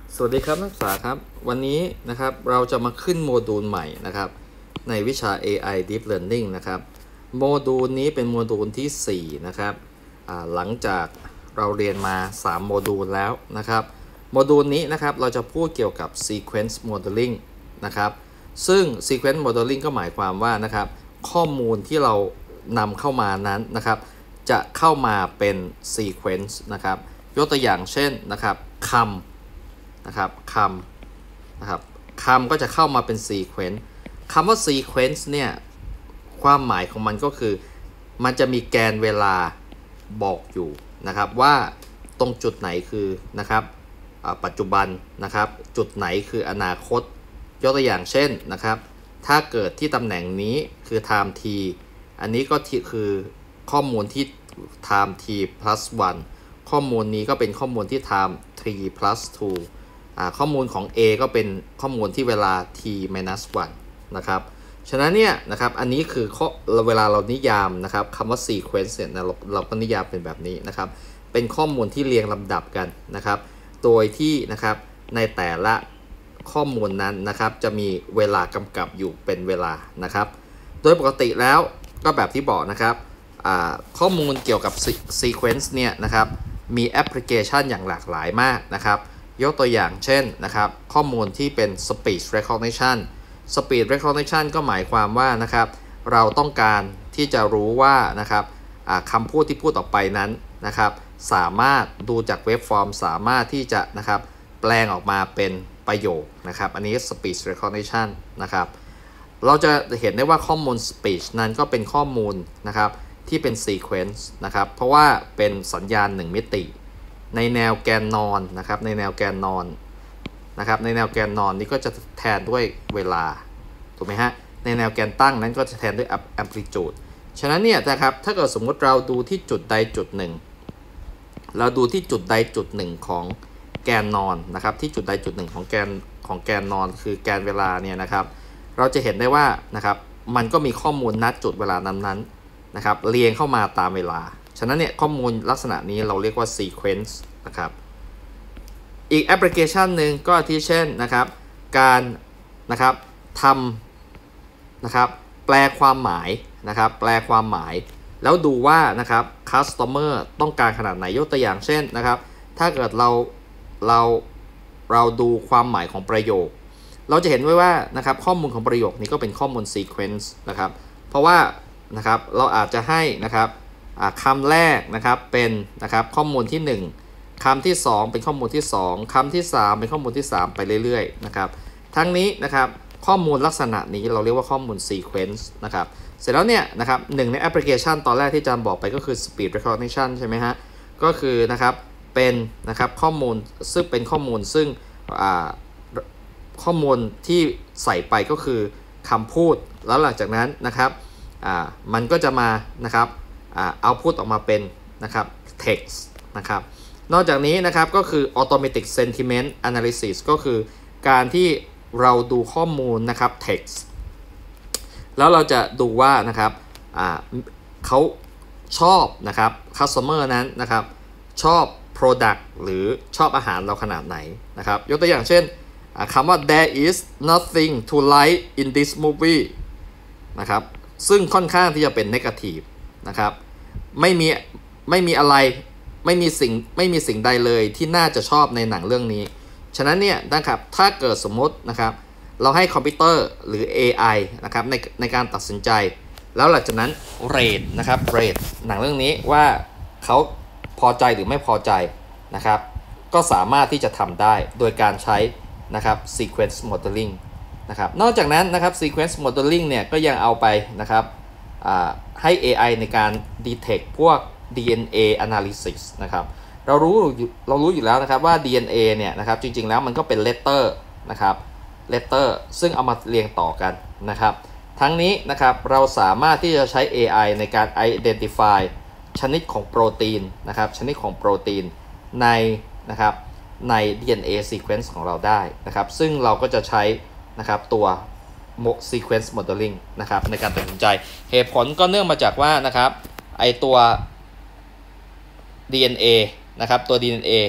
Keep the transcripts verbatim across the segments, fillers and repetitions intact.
สวัสดีครับนักศึกษาครับวันนี้นะครับเราจะมาขึ้นโมดูลใหม่นะครับในวิชา เอ ไอ Deep Learning นะครับโมดูลนี้เป็นโมดูลที่สี่นะครับหลังจากเราเรียนมาสามโมดูลแล้วนะครับโมดูลนี้นะครับเราจะพูดเกี่ยวกับ Sequence Modeling นะครับซึ่ง Sequence Modeling ก็หมายความว่านะครับข้อมูลที่เรานำเข้ามานั้นนะครับจะเข้ามาเป็น Sequence นะครับยกตัวอย่างเช่นนะครับคำนะครับคำนะครับคำก็จะเข้ามาเป็น sequence คำว่า sequence เนี่ยความหมายของมันก็คือมันจะมีแกนเวลาบอกอยู่นะครับว่าตรงจุดไหนคือนะครับปัจจุบันนะครับจุดไหนคืออนาคตยกตัวอย่างเช่นนะครับถ้าเกิดที่ตำแหน่งนี้คือ time t อันนี้ก็คือข้อมูลที่ time t plus วันข้อมูลนี้ก็เป็นข้อมูลที่ time three plus twoข้อมูลของ A ก็เป็นข้อมูลที่เวลา t minus วันนะครับฉะนั้นเนี่ยนะครับอันนี้คือเวลาเรานิยามนะครับคำว่า sequence เนี่ยเราเราก็นิยามเป็นแบบนี้นะครับเป็นข้อมูลที่เรียงลำดับกันนะครับโดยที่นะครับในแต่ละข้อมูลนั้นนะครับจะมีเวลากำกับอยู่เป็นเวลานะครับโดยปกติแล้วก็แบบที่บอกนะครับข้อมูลเกี่ยวกับ sequence เนี่ยนะครับมีแอปพลิเคชันอย่างหลากหลายมากนะครับยกตัวอย่างเช่นนะครับข้อมูลที่เป็น speech recognition speech recognition ก็หมายความว่านะครับเราต้องการที่จะรู้ว่านะครับคำพูดที่พูดออกไปนั้นนะครับสามารถดูจากเว็บฟอร์มสามารถที่จะนะครับแปลงออกมาเป็นประโยคนะครับอันนี้ speech recognition นะครับเราจะเห็นได้ว่าข้อมูล speech นั้นก็เป็นข้อมูลนะครับที่เป็น sequence นะครับเพราะว่าเป็นสัญญาณหนึ่งมิติในแนวแกนนอนนะครับในแนวแกนนอนนะครับในแนวแกนนอนนี้ก็จะแทนด้วยเวลาถูกไหมฮะในแนวแกนตั้งนั้นก็จะแทนด้วย amplitude ฉะนั้นเนี่ยนะครับถ้าเกิดสมมติเราดูที่จุดใดจุดหนึ่งเราดูที่จุดใดจุดหนึ่งของแกนนอนนะครับที่จุดใดจุดหนึ่งของแกนของแกนนอนคือแกนเวลาเนี่ยนะครับเราจะเห็นได้ว่านะครับมันก็มีข้อมูลนัดจุดเวลานั้นๆนะครับเรียงเข้ามาตามเวลาฉะนั้นเนี่ยข้อมูลลักษณะนี้เราเรียกว่า sequence นะครับอีกแอปพลิเคชันหนึ่งก็ที่เช่นนะครับการนะครับทำนะครับแปลความหมายนะครับแปลความหมายแล้วดูว่านะครับ customer ต้องการขนาดไหนยกตัวอย่างเช่นนะครับถ้าเกิดเราเราเราดูความหมายของประโยคเราจะเห็นไว้ว่านะครับข้อมูลของประโยคนี้ก็เป็นข้อมูล sequence นะครับเพราะว่านะครับเราอาจจะให้นะครับคำแรกนะครับเป็นนะครับข้อมูลที่หนึ่งคำที่สองเป็นข้อมูลที่สองคำที่สามเป็นข้อมูลที่สามไปเรื่อยๆนะครับทั้งนี้นะครับข้อมูลลักษณะนี้เราเรียกว่าข้อมูล sequence นะครับเสร็จแล้วเนี่ยนะครับหนึ่งในแอปพลิเคชันตอนแรกที่อาจารย์บอกไปก็คือ speech recognition ใช่ไหมฮะก็คือนะครับเป็นนะครับข้อมูลซึ่งเป็นข้อมูลซึ่งข้อมูลที่ใส่ไปก็คือคำพูดแล้วหลังจากนั้นนะครับมันก็จะมานะครับเอาพูดออกมาเป็นนะครับ text นะครับนอกจากนี้นะครับก็คือ automatic sentiment analysis ก็คือการที่เราดูข้อมูลนะครับ text แล้วเราจะดูว่านะครับเขาชอบนะครับ customer นั้นนะครับชอบ product หรือชอบอาหารเราขนาดไหนนะครับยกตัวอย่างเช่นคำว่า there is nothing to like in this movie นะครับซึ่งค่อนข้างที่จะเป็น negative นะครับไม่มีไม่มีอะไรไม่มีสิ่งไม่มีสิ่งใดเลยที่น่าจะชอบในหนังเรื่องนี้ฉะนั้นเนี่ยนะครับถ้าเกิดสมมตินะครับเราให้คอมพิวเตอร์หรือ เอ ไอ นะครับในในการตัดสินใจแล้วหลังจากนั้นเรทนะครับเรทหนังเรื่องนี้ว่าเขาพอใจหรือไม่พอใจนะครับก็สามารถที่จะทำได้โดยการใช้นะครับ sequence modeling นะครับนอกจากนั้นนะครับ sequence modeling เนี่ยก็ยังเอาไปนะครับให้ เอ ไอ ในการ detect พวก ดี เอ็น เอ analysis นะครับเรารู้เรารู้อยู่แล้วนะครับว่า ดี เอ็น เอ เนี่ยนะครับจริงๆแล้วมันก็เป็น letter นะครับ letter ซึ่งเอามาเรียงต่อกันนะครับทั้งนี้นะครับเราสามารถที่จะใช้ เอ ไอ ในการ identify ชนิดของโปรตีนนะครับชนิดของโปรตีนในนะครับใน ดี เอ็น เอ sequence ของเราได้นะครับซึ่งเราก็จะใช้นะครับตัว sequence modeling นะครับในการตัดสินใจเหตุผลก็เนื่องมาจากว่านะครับไอตัว ดี เอ็น เอ นะครับตัว ดี เอ็น เอ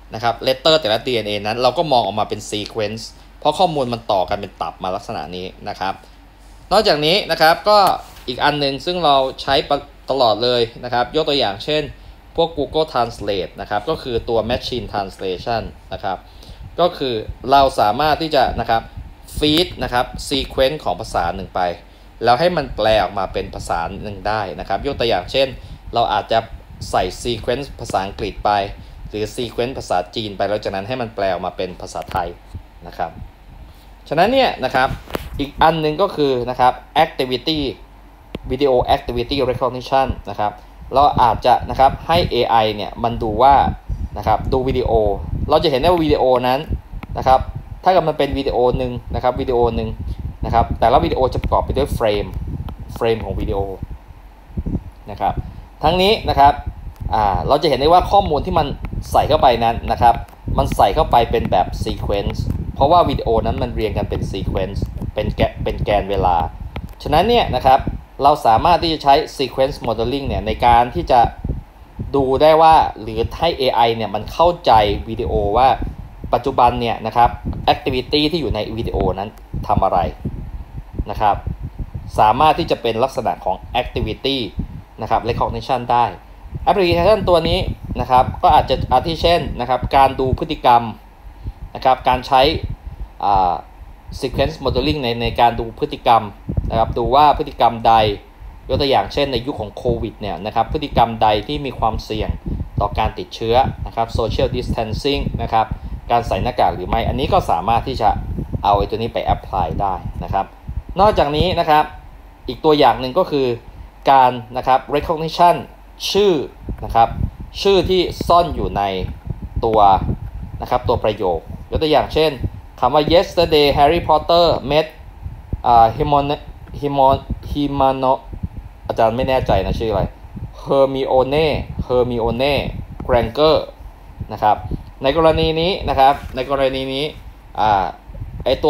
นะครับเลตเตอร์แต่ละ ดี เอ็น เอ นั้นเราก็มองออกมาเป็นซีเควนซ์เพราะข้อมูลมันต่อกันเป็นตับมาลักษณะนี้นะครับนอกจากนี้นะครับก็อีกอันหนึ่งซึ่งเราใช้ตลอดเลยนะครับยกตัวอย่างเช่นพวก Google Translate นะครับก็คือตัว Machine Translation นะครับก็คือเราสามารถที่จะนะครับฟีดนะครับซีเควนซ์ของภาษาหนึ่งไปแล้วให้มันแปลออกมาเป็นภาษาหนึ่งได้นะครับยกตัวอย่างเช่นเราอาจจะใส่ซีเควนซ์ภาษาอังกฤษไปหรือซีเควนซ์ภาษาจีนไปแล้วจากนั้นให้มันแปลออกมาเป็นภาษาไทยนะครับฉะนั้นเนี่ยนะครับอีกอันหนึ่งก็คือนะครับ activity video activity recognition นะครับเราอาจจะนะครับให้ เอ ไอ เนี่ยมันดูว่านะครับดูวิดีโอเราจะเห็นได้ว่าวิดีโอนั้นนะครับถ้าเกิดมันเป็นวิดีโอหนึ่งนะครับวิดีโอหนึ่งนะครับแต่ละวิดีโอจะประกอบไปด้วยเฟรมเฟรมของวิดีโอนะครับทั้งนี้นะครับอ่าเราจะเห็นได้ว่าข้อมูลที่มันใส่เข้าไปนั้นนะครับมันใส่เข้าไปเป็นแบบซีเควนซ์เพราะว่าวิดีโอนั้นมันเรียงกันเป็นซีเควนซ์เป็นแกเป็นแกนเวลาฉะนั้นเนี่ยนะครับเราสามารถที่จะใช้ sequence modeling เนี่ยในการที่จะดูได้ว่าหรือให้ เอ ไอ เนี่ยมันเข้าใจวิดีโอว่าปัจจุบันเนี่ยนะครับ activity ที่อยู่ในวิดีโอนั้นทำอะไรนะครับสามารถที่จะเป็นลักษณะของ activity นะครับ recognition ได้แอปพลิเคชันตัวนี้นะครับก็อาจจะอาทิเช่นนะครับการดูพฤติกรรมนะครับการใช้อ่าsequence modeling ในในการดูพฤติกรรมนะครับดูว่าพฤติกรรมใดยกตัวอย่างเช่นในยุคของโควิดเนี่ยนะครับพฤติกรรมใดที่มีความเสี่ยงต่อการติดเชื้อนะครับ social distancing นะครับการใส่หน้ากากหรือไม่อันนี้ก็สามารถที่จะเอาไอ้ตัวนี้ไป apply ได้นะครับนอกจากนี้นะครับอีกตัวอย่างหนึ่งก็คือการนะครับ recognition ชื่อนะครับชื่อที่ซ่อนอยู่ในตัวนะครับตัวประโยคยกตัวอย่างเช่นคำว่า yesterday Harry Potter met อ่า Hermione Hermione Hermione อาจารย์ไม่แน่ใจนะชื่ออะไร Hermione Hermione Granger นะครับในกรณีนี้นะครับในกรณีนี้อ่าไอตัว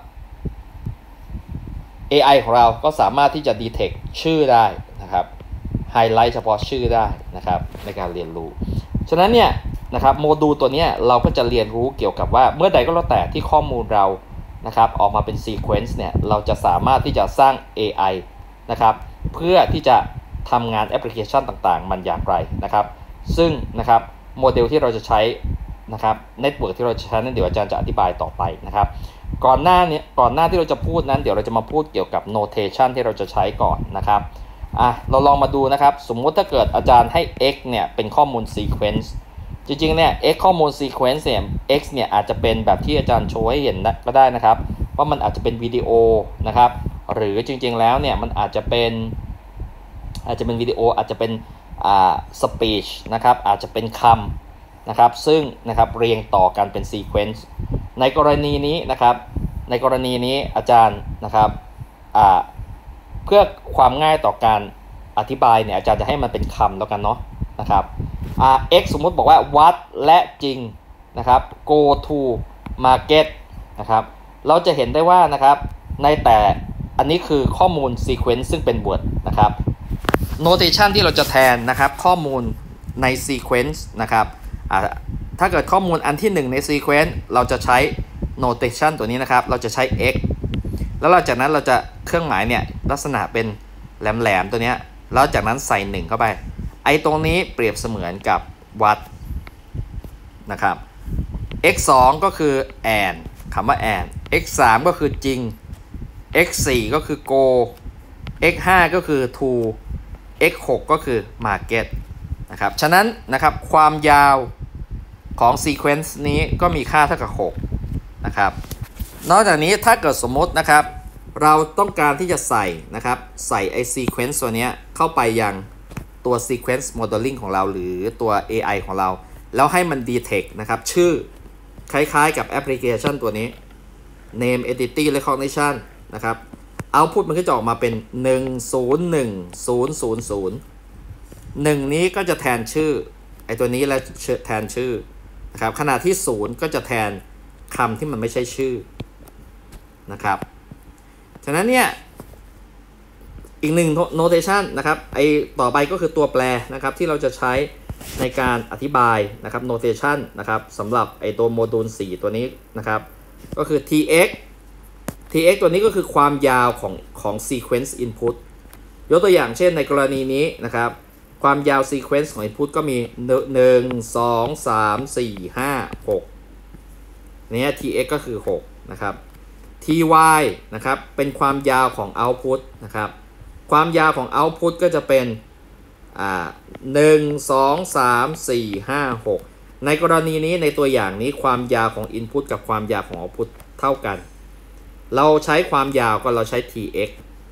เอ ไอ ของเราก็สามารถที่จะ detect ชื่อได้นะครับไฮไลท์เฉพาะชื่อได้นะครับในการเรียนรู้ฉะนั้นเนี่ยนะครับโมดูลตัวนี้เราก็จะเรียนรู้เกี่ยวกับว่าเมื่อใดก็แล้วแต่ที่ข้อมูลเรานะครับออกมาเป็นซีเควนซ์เนี่ยเราจะสามารถที่จะสร้าง เอ ไอ นะครับเพื่อที่จะทำงานแอปพลิเคชันต่างๆมันอย่างไรนะครับซึ่งนะครับโมเดลที่เราจะใช้นะครับเน็ตเวิร์กที่เราจะใช้นั้นเดี๋ยวอาจารย์จะอธิบายต่อไปนะครับก่อนหน้านี้ก่อนหน้าที่เราจะพูดนั้นเดี๋ยวเราจะมาพูดเกี่ยวกับ notation ที่เราจะใช้ก่อนนะครับอ่ะเราลองมาดูนะครับสมมุติถ้าเกิดอาจารย์ให้ x เนี่ยเป็นข้อมูล sequence จริงๆเนี่ย x ข้อมูล sequence เนี่ย x เนี่ยอาจจะเป็นแบบที่อาจารย์โชว์ให้เห็นก็ได้นะครับว่ามันอาจจะเป็นวิดีโอนะครับหรือจริงๆแล้วเนี่ยมันอาจจะเป็นอาจจะเป็นวิดีโออาจจะเป็นอ่า speech นะครับอาจจะเป็นคำนะครับซึ่งนะครับเรียงต่อกันเป็น sequence ในกรณีนี้นะครับในกรณีนี้อาจารย์นะครับอ่าเพื่อความง่ายต่อการอธิบายเนี่ยอาจารย์จะให้มันเป็นคำแล้วกันเนาะนะครับอ่า x สมมุติบอกว่าวัดและจริงนะครับ go to market นะครับเราจะเห็นได้ว่านะครับในแต่อันนี้คือข้อมูล sequence ซึ่งเป็น word นะครับ notation ที่เราจะแทนนะครับข้อมูลใน sequence นะครับอ่าถ้าเกิดข้อมูลอันที่หนึ่งใน sequence เราจะใช้ notation ตัวนี้นะครับเราจะใช้ x แล้วหลังจากนั้นเราจะเครื่องหมายเนี่ยลักษณะเป็นแหลมๆตัวเนี้ยแล้วจากนั้นใส่หนึ่งเข้าไปไอ้ตรงนี้เปรียบเสมือนกับวัดนะครับ x สองก็คือ and คำว่า and x สามก็คือจริง x สี่ก็คือ go x ห้าก็คือ to x หกก็คือ market นะครับฉะนั้นนะครับความยาวของ sequence นี้ก็มีค่าเท่ากับหกนะครับนอกจากนี้ถ้าเกิดสมมตินะครับเราต้องการที่จะใส่นะครับใส่ไอ้ sequence ตัวนี้เข้าไปยังตัว sequence modeling ของเราหรือตัว เอ ไอ ของเราแล้วให้มัน detect นะครับชื่อคล้ายๆกับแอปพลิเคชันตัวนี้ name entity recognition นะครับ output มันก็จะออกมาเป็นหนึ่ง ศูนย์ หนึ่ง ศูนย์ ศูนย์ ศูนย์ หนึ่งนี้ก็จะแทนชื่อไอ้ตัวนี้แล้วแทนชื่อนะครับขณะที่ศูนย์ก็จะแทนคำที่มันไม่ใช่ชื่อนะครับฉะนั้นเนี่ยอีกหนึ่ง notation นะครับไอต่อไปก็คือตัวแปรนะครับที่เราจะใช้ในการอธิบายนะครับ notation นะครับสำหรับไอตัวโมดูลสี่ตัวนี้นะครับก็คือ tx tx ตัวนี้ก็คือความยาวของของ sequence input ยกตัวอย่างเช่นในกรณีนี้นะครับความยาว sequence ของ input ก็มีหนึ่ง สอง สาม สี่ ห้า หกเนี่ย tx ก็คือหกนะครับ ty นะครับเป็นความยาวของ output นะครับความยาวของ output ก็จะเป็นอ่าหนึ่ง สอง สาม สี่ ห้า หกในกรณีนี้ในตัวอย่างนี้ความยาวของ input กับความยาวของ output เท่ากันเราใช้ความยาวก็เราใช้ tx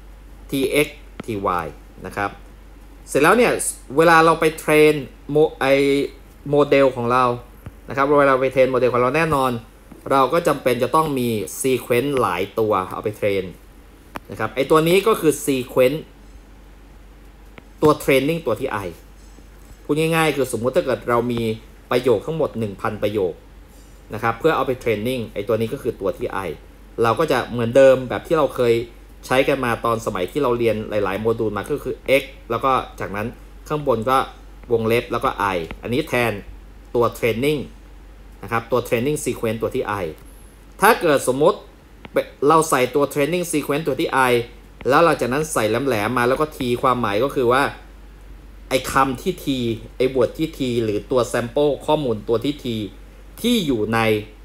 tx ty นะครับเสร็จแล้วเนี่ยเวลาเราไปเทรนโมไอโมเดลของเรานะครับเวลาไปเทรนโมเดลของเราแน่นอนเราก็จำเป็นจะต้องมีซีเควนซ์หลายตัวเอาไปเทรนนะครับไอตัวนี้ก็คือซีเควนซ์ตัวเทรนนิ่งตัวที่ i พูดง่ายๆคือสมมุติถ้าเกิดเรามีประโยคทั้งหมด หนึ่งพัน ประโยคนะครับเพื่อเอาไปเทรนนิ่งไอตัวนี้ก็คือตัวที่ i เราก็จะเหมือนเดิมแบบที่เราเคยใช้กันมาตอนสมัยที่เราเรียนหลายๆโมดูลมาก็คือ x แล้วก็จากนั้นข้างบนก็วงเล็บแล้วก็ i อันนี้แทนตัวเทรนนิ่งนะครับตัว training sequence ตัวที่ i ถ้าเกิดสมมติเราใส่ตัว training sequence ตัวที่ i แล้วหลังจากนั้นใส่แหลมๆมาแล้วก็ t ความหมายก็คือว่าไอ้คำที่ t ไอ้บทที่ t หรือตัว sample ข้อมูลตัวที่ t ที่อยู่ใน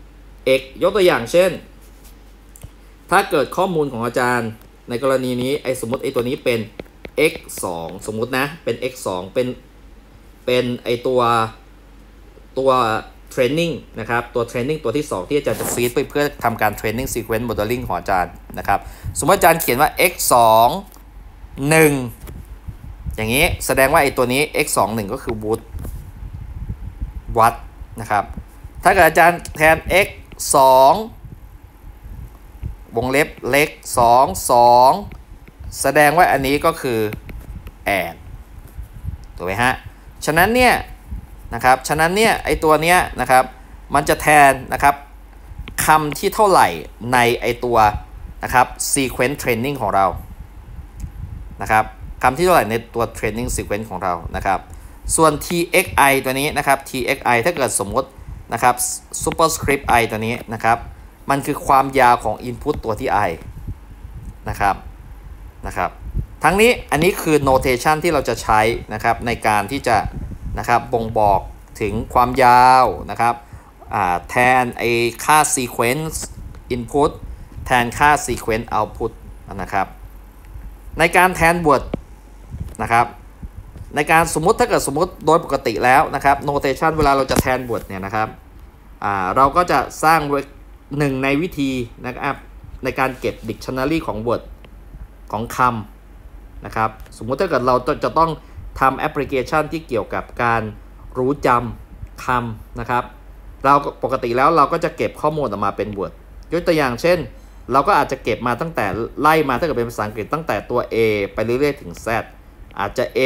x ยกตัวอย่างเช่นถ้าเกิดข้อมูลของอาจารย์ในกรณีนี้ไอ้สมมติไอ้ตัวนี้เป็น x สอง สมมุตินะเป็น x สอง เป็นเป็นไอ้ตัวตัวเทรนนิ่งนะครับตัวเทรนนิ่งตัวที่สองที่อาจารย์จะฟีดไปเพื่อทำการเทรนนิ่งซีเควนซ์โมเดลลิ่งของอาจารย์นะครับสมมติอาจารย์เขียนว่า x สอง หนึ่งอย่างนี้แสดงว่าไอ้ตัวนี้ x สอง หนึ่งก็คือวูดวัดนะครับถ้าเกิดอาจารย์แทน x สองวงเล็บเล็กสอง สองแสดงว่าอันนี้ก็คือ add ถูกไหมฮะฉะนั้นเนี่ยนะครับฉะนั้นเนี่ยไอตัวเนี้ยนะครับมันจะแทนนะครับคำที่เท่าไหร่ในไอตัวนะครับ sequence training ของเรานะครับคำที่เท่าไหร่ในตัว training sequence ของเรานะครับส่วน txi ตัวนี้นะครับ txi ถ้าเกิดสมมตินะครับ superscript i ตัวนี้นะครับมันคือความยาวของ input ตัวที่ i นะครับนะครับทั้งนี้อันนี้คือ notation ที่เราจะใช้นะครับในการที่จะนะครับบ่งบอกถึงความยาวนะครับแทนไอค่า sequence input แทนค่า sequence output นะครับในการแทน word นะครับในการสมมุติถ้าเกิดสมมุติโดยปกติแล้วนะครับ notation เวลาเราจะแทน word เนี่ยนะครับเราก็จะสร้างหนึ่งในวิธีนะครับในการเก็บ dictionary ของ word ของคำนะครับสมมุติถ้าเกิดเราจะต้องทำแอปพลิเคชันที่เกี่ยวกับการรู้จำคำนะครับเราปกติแล้วเราก็จะเก็บข้อมูลออกมาเป็น Word ยกตัวอย่างเช่นเราก็อาจจะเก็บมาตั้งแต่ไล่มาถ้าเกิดเป็นภาษาอังกฤษตั้งแต่ตัว A ไปเรื่อยๆถึง Z อาจจะ A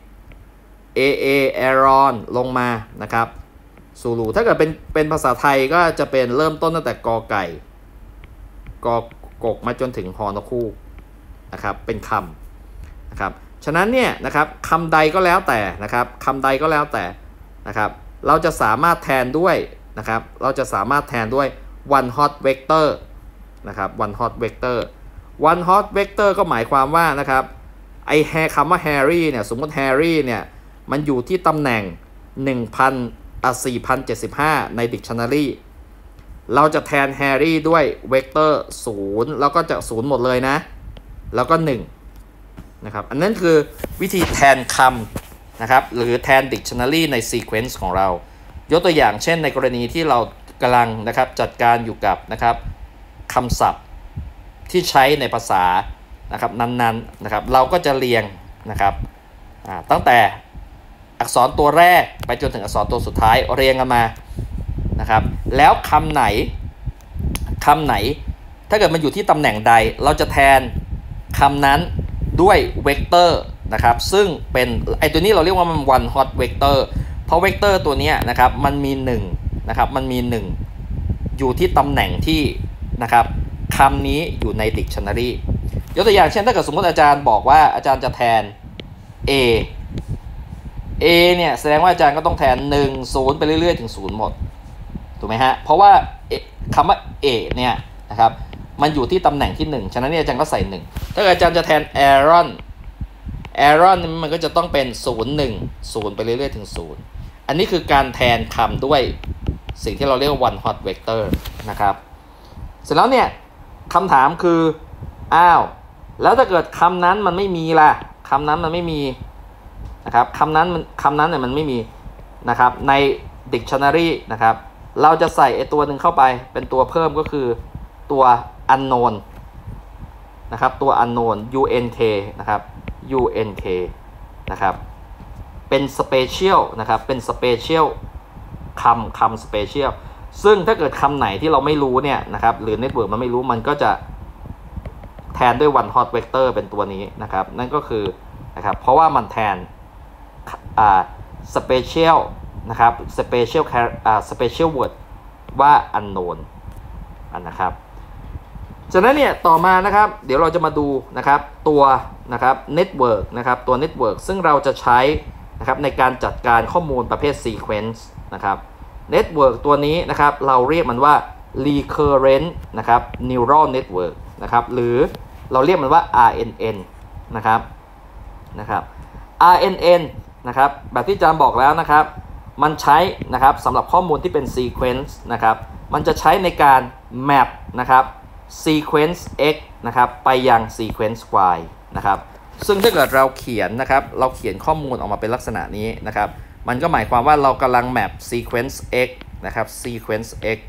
A A Aaron ลงมานะครับซูรูถ้าเกิดเป็นเป็นภาษาไทยก็จะเป็นเริ่มต้นตั้งแต่กอไก่กอกกมาจนถึงฮอนคูกนะครับเป็นคำนะครับฉะนั้นเนี่ยนะครับคำใดก็แล้วแต่นะครับคำใดก็แล้วแต่นะครับเราจะสามารถแทนด้วยนะครับเราจะสามารถแทนด้วย one hot vector นะครับ one hot vector one hot vector ก็หมายความว่านะครับไอแฮคำว่า Harry เนี่ยสมมติ Harry เนี่ยมันอยู่ที่ตำแหน่ง หนึ่งพัน อ่ะ สี่พันเจ็ดสิบห้า ใน dictionary เราจะแทน Harry ด้วย vector ศูนย์แล้วก็จะศูนย์หมดเลยนะแล้วก็หนึ่งนะครับอันนั้นคือวิธีแทนคำนะครับหรือแทน dictionary ใน sequence ของเรายกตัวอย่างเช่นในกรณีที่เรากำลังนะครับจัดการอยู่กับนะครับคำศัพท์ที่ใช้ในภาษานะครับนั้นๆนะครับเราก็จะเรียงนะครับตั้งแต่อักษรตัวแรกไปจนถึงอักษรตัวสุดท้ายเรียงกันมานะครับแล้วคำไหนคำไหนถ้าเกิดมันอยู่ที่ตำแหน่งใดเราจะแทนคำนั้นด้วยเวกเตอร์นะครับซึ่งเป็นไอตัวนี้เราเรียกว่ามัน one hot vector เพราะเวกเตอร์ตัวนี้นะครับมันมีหนึ่งนะครับมันมีหนึ่งอยู่ที่ตำแหน่งที่นะครับคำนี้อยู่ใน dictionary ยกตัวอย่างเช่นถ้าเกิดสมมติอาจารย์บอกว่าอาจารย์จะแทน A A เนี่ยแสดงว่าอาจารย์ก็ต้องแทนหนึ่ง ศูนย์ไปเรื่อยๆถึงศูนย์หมดถูกไหมฮะเพราะว่าคำว่า A เนี่ยนะครับมันอยู่ที่ตำแหน่งที่หนึ่งฉะนั้นเนี่ยอาจารย์ก็ใส่หนึ่งถ้าอาจารย์จะแทน Aaron Aaron มันก็จะต้องเป็นศูนย์ หนึ่ง ศูนย์ไปเรื่อยๆถึงศูนย์อันนี้คือการแทนคำด้วยสิ่งที่เราเรียกว่า one hot vector นะครับเสร็จแล้วเนี่ยคำถามคืออ้าวแล้วถ้าเกิดคำนั้นมันไม่มีล่ะคำนั้นมันไม่มีนะครับคำนั้นมันคำนั้นเนี่ยมันไม่มีนะครับใน dictionary นะครับเราจะใส่ไอตัวหนึ่งเข้าไปเป็นตัวเพิ่มก็คือตัว unknown นะครับตัว unknown unk นะครับ unk นะครับเป็น special นะครับเป็น special คำคำ special ซึ่งถ้าเกิดคำไหนที่เราไม่รู้เนี่ยนะครับหรือ network มันไม่รู้มันก็จะแทนด้วย one hot vector เป็นตัวนี้นะครับนั่นก็คือนะครับเพราะว่ามันแทนอ่า special นะครับ special อ่า special word ว่า unknown อันนะครับฉะนั้นเนี่ยต่อมานะครับเดี๋ยวเราจะมาดูนะครับตัวนะครับ network นะครับตัว network ซึ่งเราจะใช้นะครับในการจัดการข้อมูลประเภท sequence นะครับ network ตัวนี้นะครับเราเรียกมันว่า recurrent นะครับ neural network นะครับหรือเราเรียกมันว่า อาร์ เอ็น เอ็น นะครับนะครับ อาร์ เอ็น เอ็น นะครับแบบที่อาจารย์บอกแล้วนะครับมันใช้นะครับสำหรับข้อมูลที่เป็น sequence นะครับมันจะใช้ในการ map นะครับ sequence x นะครับไปยัง sequence y นะครับซึ่งถ้าเกิดเราเขียนนะครับเราเขียนข้อมูลออกมาเป็นลักษณะนี้นะครับมันก็หมายความว่าเรากำลัง map sequence x นะครับ sequence x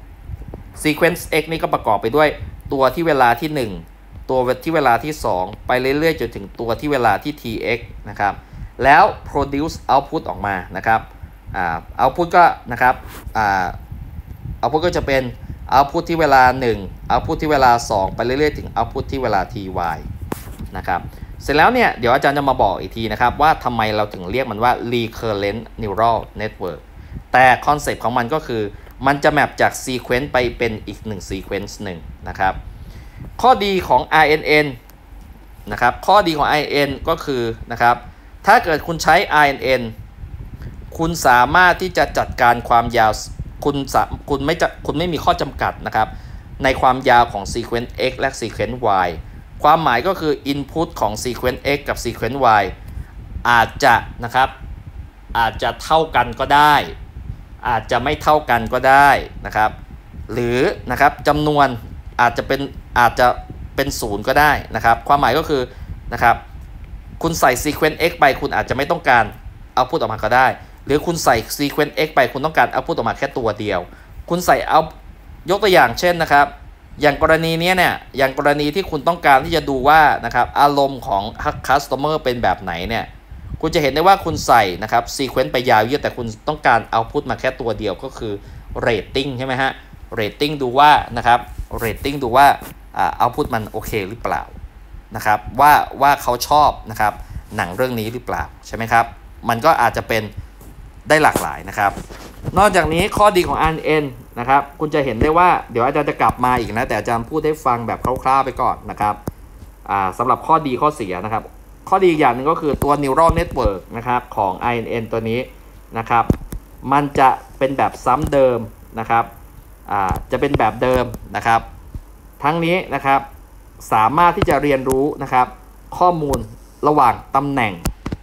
sequence x นี่ก็ประกอบไปด้วยตัวที่เวลาที่หนึ่งตัวที่เวลาที่สองไปเรื่อยๆจนถึงตัวที่เวลาที่ tx นะครับแล้ว produce output ออกมานะครับอ่า output ก็นะครับอ่า output ก็จะเป็น output ที่เวลาหนึ่ง output ที่เวลาสองไปเรื่อยๆถึง output ที่เวลา ty นะครับเสร็จแล้วเนี่ยเดี๋ยวอาจารย์จะมาบอกอีกทีนะครับว่าทำไมเราถึงเรียกมันว่า recurrent neural network แต่คอนเซปต์ของมันก็คือมันจะแมปจาก sequence ไปเป็นอีกหนึ่ง sequence หนึ่งนะครับข้อดีของ อาร์ เอ็น เอ็น นะครับข้อดีของ อาร์ เอ็น เอ็น ก็คือนะครับถ้าเกิดคุณใช้ อาร์ เอ็น เอ็น คุณสามารถที่จะจัดการความยาวคุณคุณไม่จะคุณไม่มีข้อจำกัดนะครับในความยาวของ sequence x และ sequence y ความหมายก็คือ input ของ sequence x กับ sequence y อาจจะนะครับอาจจะเท่ากันก็ได้อาจจะไม่เท่ากันก็ได้นะครับหรือนะครับจำนวนอาจจะเป็นอาจจะเป็นศูนย์ก็ได้นะครับความหมายก็คือนะครับคุณใส่ sequence x ไปคุณอาจจะไม่ต้องการ output ออกมาก็ได้หรือคุณใส่ sequence x ไปคุณต้องการ output ออกมาแค่ตัวเดียวคุณใส่เอายกตัวอย่างเช่นนะครับอย่างกรณีนี้เนี่ยอย่างกรณีที่คุณต้องการที่จะดูว่านะครับอารมณ์ของ customer เป็นแบบไหนเนี่ยคุณจะเห็นได้ว่าคุณใส่นะครับ sequence ไปยาวเยอะแต่คุณต้องการ output มาแค่ตัวเดียวก็คือ rating ใช่ไหมฮะ rating ดูว่านะครับ rating ดูว่าอ่า output มันโอเคหรือเปล่านะครับว่าว่าเขาชอบนะครับหนังเรื่องนี้หรือเปล่าใช่ไหมครับมันก็อาจจะเป็นได้หลากหลายนะครับนอกจากนี้ข้อดีของ อาร์ เอ็น เอ็น นะครับคุณจะเห็นได้ว่าเดี๋ยวอาจารย์จะกลับมาอีกนะแต่อาจารย์พูดให้ฟังแบบคร่าวๆไปก่อนนะครับอ่าสำหรับข้อดีข้อเสียนะครับข้อดีอย่างหนึ่งก็คือตัว neural network นะครับของ อาร์ เอ็น เอ็น ตัวนี้นะครับมันจะเป็นแบบซ้ำเดิมนะครับอ่าจะเป็นแบบเดิมนะครับทั้งนี้นะครับสามารถที่จะเรียนรู้นะครับข้อมูลระหว่างตำแหน่ง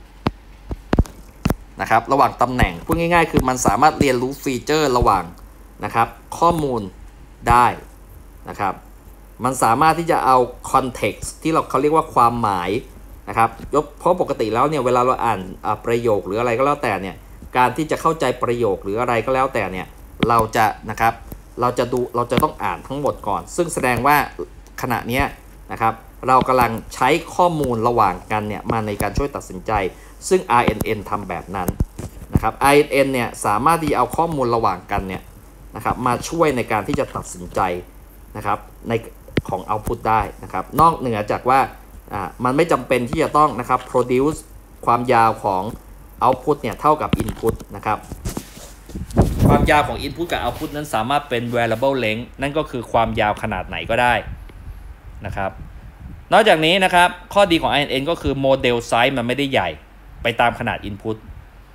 นะครับระหว่างตำแหน่งพูดง่ายๆคือมันสามารถเรียนรู้ฟีเจอร์ระหว่างนะครับข้อมูลได้นะครับมันสามารถที่จะเอา context ที่เราเขาเรียกว่าความหมายนะครับยกเพราะปกติแล้วเนี่ยเวลาเราอ่านประโยคหรืออะไรก็แล้วแต่เนี่ยการที่จะเข้าใจประโยคหรืออะไรก็แล้วแต่เนี่ยเราจะนะครับเราจะดูเราจะต้องอ่านทั้งหมดก่อนซึ่งแสดงว่าขณะนี้นะครับเรากำลังใช้ข้อมูลระหว่างกันเนี่ยมาในการช่วยตัดสินใจซึ่ง อาร์ เอ็น เอ็น ทำแบบนั้นนะครับ อาร์ เอ็น เอ็น เนี่ยสามารถที่เอาข้อมูลระหว่างกันเนี่ยนะครับมาช่วยในการที่จะตัดสินใจนะครับในของ output ได้นะครับนอกเหนือจากว่าอ่ามันไม่จำเป็นที่จะต้องนะครับ produce ความยาวของ output เนี่ยเท่ากับ input นะครับความยาวของ input กับ output นั้นสามารถเป็น variable length นั่นก็คือความยาวขนาดไหนก็ได้นะครับนอกจากนี้นะครับข้อดีของ อาร์ เอ็น เอ็น ก็คือโมเดลไซส์มันไม่ได้ใหญ่ไปตามขนาด input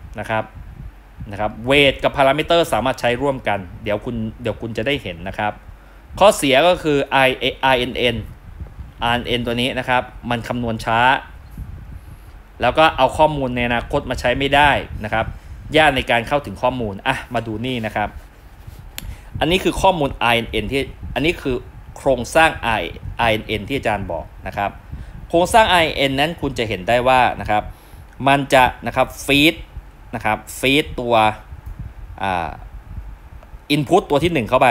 นะครับนะครับเวทกับพารามิเตอร์สามารถใช้ร่วมกันเดี๋ยวคุณเดี๋ยวคุณจะได้เห็นนะครับข้อเสียก็คือ i n n r n n ตัวนี้นะครับมันคำนวณช้าแล้วก็เอาข้อมูลในอนาคตมาใช้ไม่ได้นะครับยากในการเข้าถึงข้อมูลอ่ะมาดูนี่นะครับอันนี้คือข้อมูล i n n ที่อันนี้คือโครงสร้าง i n n ที่อาจารย์บอกนะครับโครงสร้าง i n n นั้นคุณจะเห็นได้ว่านะครับมันจะนะครับฟีดนะครับฟีดตัวอ่า input ตัวที่หนึ่งเข้าไป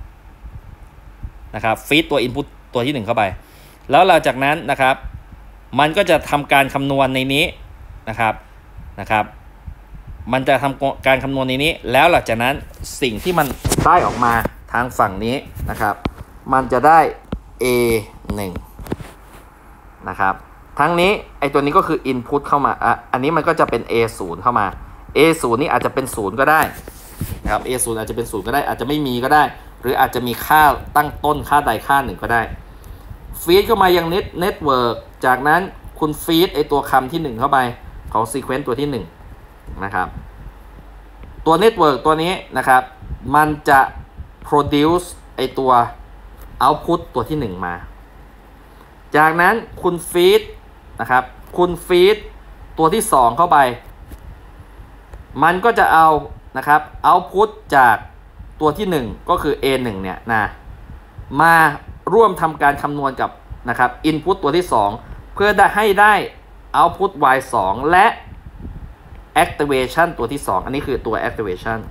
นะครับฟีดตัว input ตัวที่หนึ่งเข้าไปแล้วหลังจากนั้นนะครับมันก็จะทำการคำนวณในนี้นะครับนะครับมันจะทำการคำนวณในนี้แล้วหลังจากนั้นสิ่งที่มันได้ออกมาทางฝั่งนี้นะครับมันจะได้ เอ หนึ่ง นะครับทั้งนี้ไอตัวนี้ก็คือ input เข้ามาอ่ะอันนี้มันก็จะเป็น เอ ศูนย์ เข้ามา เอ ศูนย์ นี่อาจจะเป็นศูนย์ก็ได้นะครับ เอ ศูนย์ อาจจะเป็นศูนย์ก็ได้อาจจะไม่มีก็ได้หรืออาจจะมีค่าตั้งต้นค่าใดค่าหนึ่งก็ได้ฟีดเข้ามายัง net network จากนั้นคุณฟีดไอตัวคำที่หนึ่งเข้าไปของ sequence ตัวที่หนึ่งนะครับตัว network ตัวนี้นะครับมันจะ produce ไอตัว output ตัวที่หนึ่งมาจากนั้นคุณฟีดนะครับคุณฟีดตัวที่สองเข้าไปมันก็จะเอานะครับ output จากตัวที่หนึ่งก็คือ เอ หนึ่ง เนี่ยนะมาร่วมทำการคำนวณกับนะครับ input ตัวที่สองเพื่อได้ให้ได้ output วาย สอง และ activation ตัวที่สองอันนี้คือตัว activation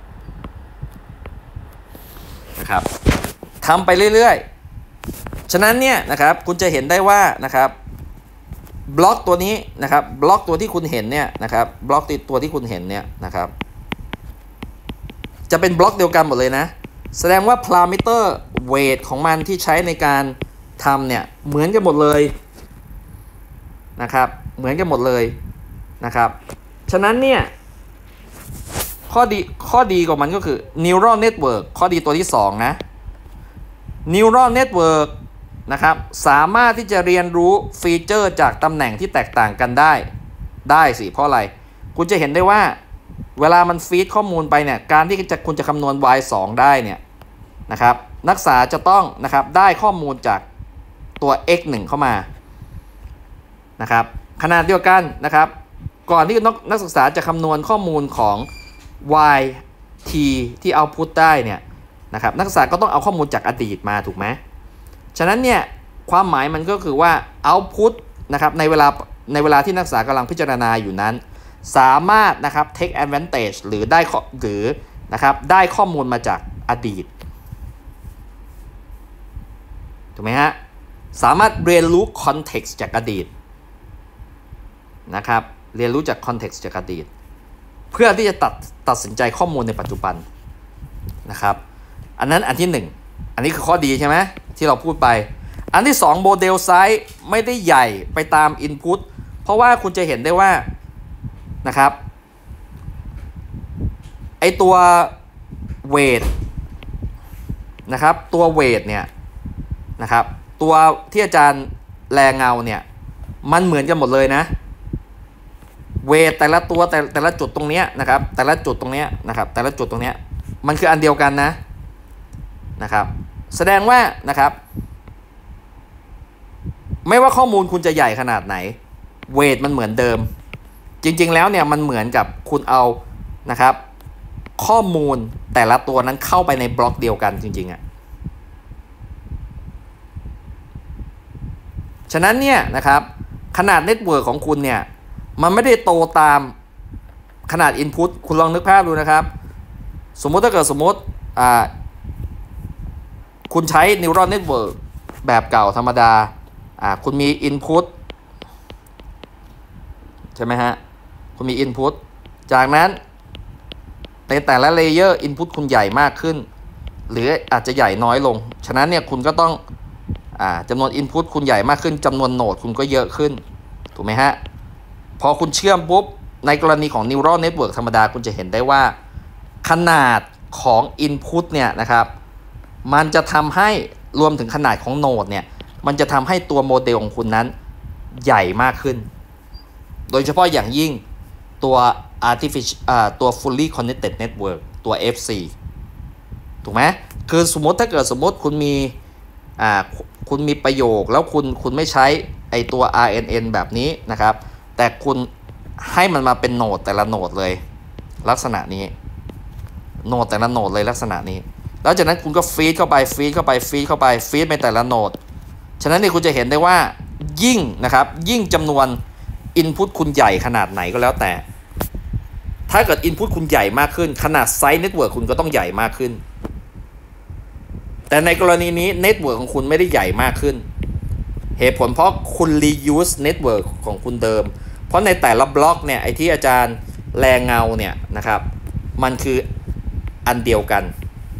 นะครับทำไปเรื่อยๆฉะนั้นเนี่ยนะครับคุณจะเห็นได้ว่านะครับบล็อกตัวนี้นะครับบล็อกตัวที่คุณเห็นเนี่ยนะครับบล็อกตัวที่คุณเห็นเนี่ยนะครับจะเป็นบล็อกเดียวกันหมดเลยนะแสดงว่า parameter weight ของมันที่ใช้ในการทำเนี่ยเหมือนกันหมดเลยนะครับเหมือนกันหมดเลยนะครับฉะนั้นเนี่ยข้อดีข้อดีของมันก็คือ neural network ข้อดีตัวที่สองนะ neural network นะครับสามารถที่จะเรียนรู้ฟีเจอร์จากตำแหน่งที่แตกต่างกันได้ได้สิเพราะอะไรคุณจะเห็นได้ว่าเวลามันฟีดข้อมูลไปเนี่ยการที่จะคุณจะคำนวณ วาย สอง ได้เนี่ยนะครับนักศึกษาจะต้องนะครับได้ข้อมูลจากตัว เอ็กซ์ หนึ่ง เข้ามานะครับขนาดเดียวกันนะครับก่อนที่นักศึกษาจะคำนวณข้อมูลของ y t ที่ output ได้เนี่ยนะครับนักศึกษาก็ต้องเอาข้อมูลจากอดีตมาถูกไหมฉะนั้นเนี่ยความหมายมันก็คือว่า output นะครับในเวลาในเวลาที่นักศึกษากำลังพิจารณาอยู่นั้นสามารถนะครับ take advantage หรือได้หรือนะครับได้ข้อมูลมาจากอดีตถูกไหมฮะสามารถเรียนรู้ context จากอดีตนะครับเรียนรู้จาก context จากอดีตเพื่อที่จะตัดตัดสินใจข้อมูลในปัจจุบันนะครับอันนั้นอันที่หนึ่งอันนี้คือข้อดีใช่ไหมที่เราพูดไปอันที่สองโมเดลไซส์ไม่ได้ใหญ่ไปตาม input เพราะว่าคุณจะเห็นได้ว่านะครับไอตัว weight นะครับตัว weight เนี่ยนะครับตัวที่อาจารย์แรงเงาเนี่ยมันเหมือนกันหมดเลยนะเวทแต่ละตัวแต่แต่ละจุดตรงเนี้ยนะครับแต่ละจุดตรงเนี้ยนะครับแต่ละจุดตรงเนี้ยมันคืออันเดียวกันนะนะครับแสดงว่านะครับไม่ว่าข้อมูลคุณจะใหญ่ขนาดไหนเวทมันเหมือนเดิมจริงๆแล้วเนี่ยมันเหมือนกับคุณเอานะครับข้อมูลแต่ละตัวนั้นเข้าไปในบล็อกเดียวกันจริงๆอ่ะฉะนั้นเนี่ยนะครับขนาดเน็ตเวิร์กของคุณเนี่ยมันไม่ได้โตตามขนาด Input คุณลองนึกภาพดูนะครับสมมติถ้าเกิดสมมติอ่าคุณใช้ Neural Network แบบเก่าธรรมดาอ่าคุณมี Input ใช่ไหมฮะคุณมี Input จากนั้นในแต่ละเลเยอร์ Input คุณใหญ่มากขึ้นหรืออาจจะใหญ่น้อยลงฉะนั้นเนี่ยคุณก็ต้องอ่าจำนวน Input คุณใหญ่มากขึ้นจำนวนโหนดคุณก็เยอะขึ้นถูกไหมฮะพอคุณเชื่อมปุ๊บในกรณีของ Neural Network ธรรมดาคุณจะเห็นได้ว่าขนาดของ Input เนี่ยนะครับมันจะทำให้รวมถึงขนาดของโหนดเนี่ยมันจะทำให้ตัวโมเดลของคุณนั้นใหญ่มากขึ้นโดยเฉพาะอย่างยิ่งตัว artificial อ่าตัว fully connected network ตัว เอฟ ซี ถูกไหมคือสมมติถ้าเกิดสมมติคุณมีอ่าคุณมีประโยคแล้วคุณคุณไม่ใช้ไอตัว อาร์ เอ็น เอ็น แบบนี้นะครับแต่คุณให้มันมาเป็นโหนดแต่ละโหนดเลยลักษณะนี้โหนดแต่ละโหนดเลยลักษณะนี้แล้วจากนั้นคุณก็ฟีดเข้าไปฟีดเข้าไปฟีดเข้าไปฟีดไปแต่ละโหนดฉะนั้นนี่คุณจะเห็นได้ว่ายิ่งนะครับยิ่งจำนวน Input คุณใหญ่ขนาดไหนก็แล้วแต่ถ้าเกิด Input คุณใหญ่มากขึ้นขนาดไซส์เน็ตเวิร์กคุณก็ต้องใหญ่มากขึ้นแต่ในกรณีนี้เน็ตเวิร์กของคุณไม่ได้ใหญ่มากขึ้นเหตุผลเพราะคุณ reuse network ของคุณเดิมเพราะในแต่ละบล็อกเนี่ยไอที่อาจารย์แรงเงาเนี่ยนะครับมันคืออันเดียวกัน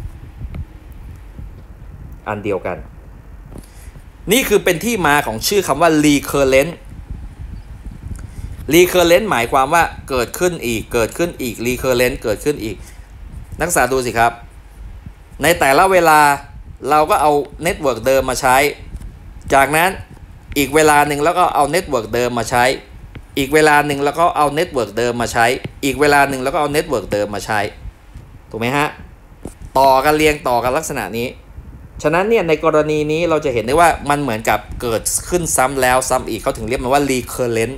อันเดียวกันนี่คือเป็นที่มาของชื่อคำว่า recurrent recurrent หมายความว่าเกิดขึ้นอีกเกิดขึ้นอีก recurrent เกิดขึ้นอีกนักศึกษาดูสิครับในแต่ละเวลาเราก็เอาเน็ตเวิร์กเดิมมาใช้จากนั้นอีกเวลาหนึ่งแล้วก็เอาเน็ตเวิร์กเดิมมาใช้อีกเวลาหนึ่งแล้วก็เอาเน็ตเวิร์กเดิมมาใช้อีกเวลาหนึ่งแล้วก็เอาเน็ตเวิร์กเดิมมาใช้ถูกไหมฮะต่อกันเรียงต่อกันลักษณะนี้ฉะนั้นเนี่ยในกรณีนี้เราจะเห็นได้ว่ามันเหมือนกับเกิดขึ้นซ้ำแล้วซ้ำอีกเขาถึงเรียกมันว่า recurrent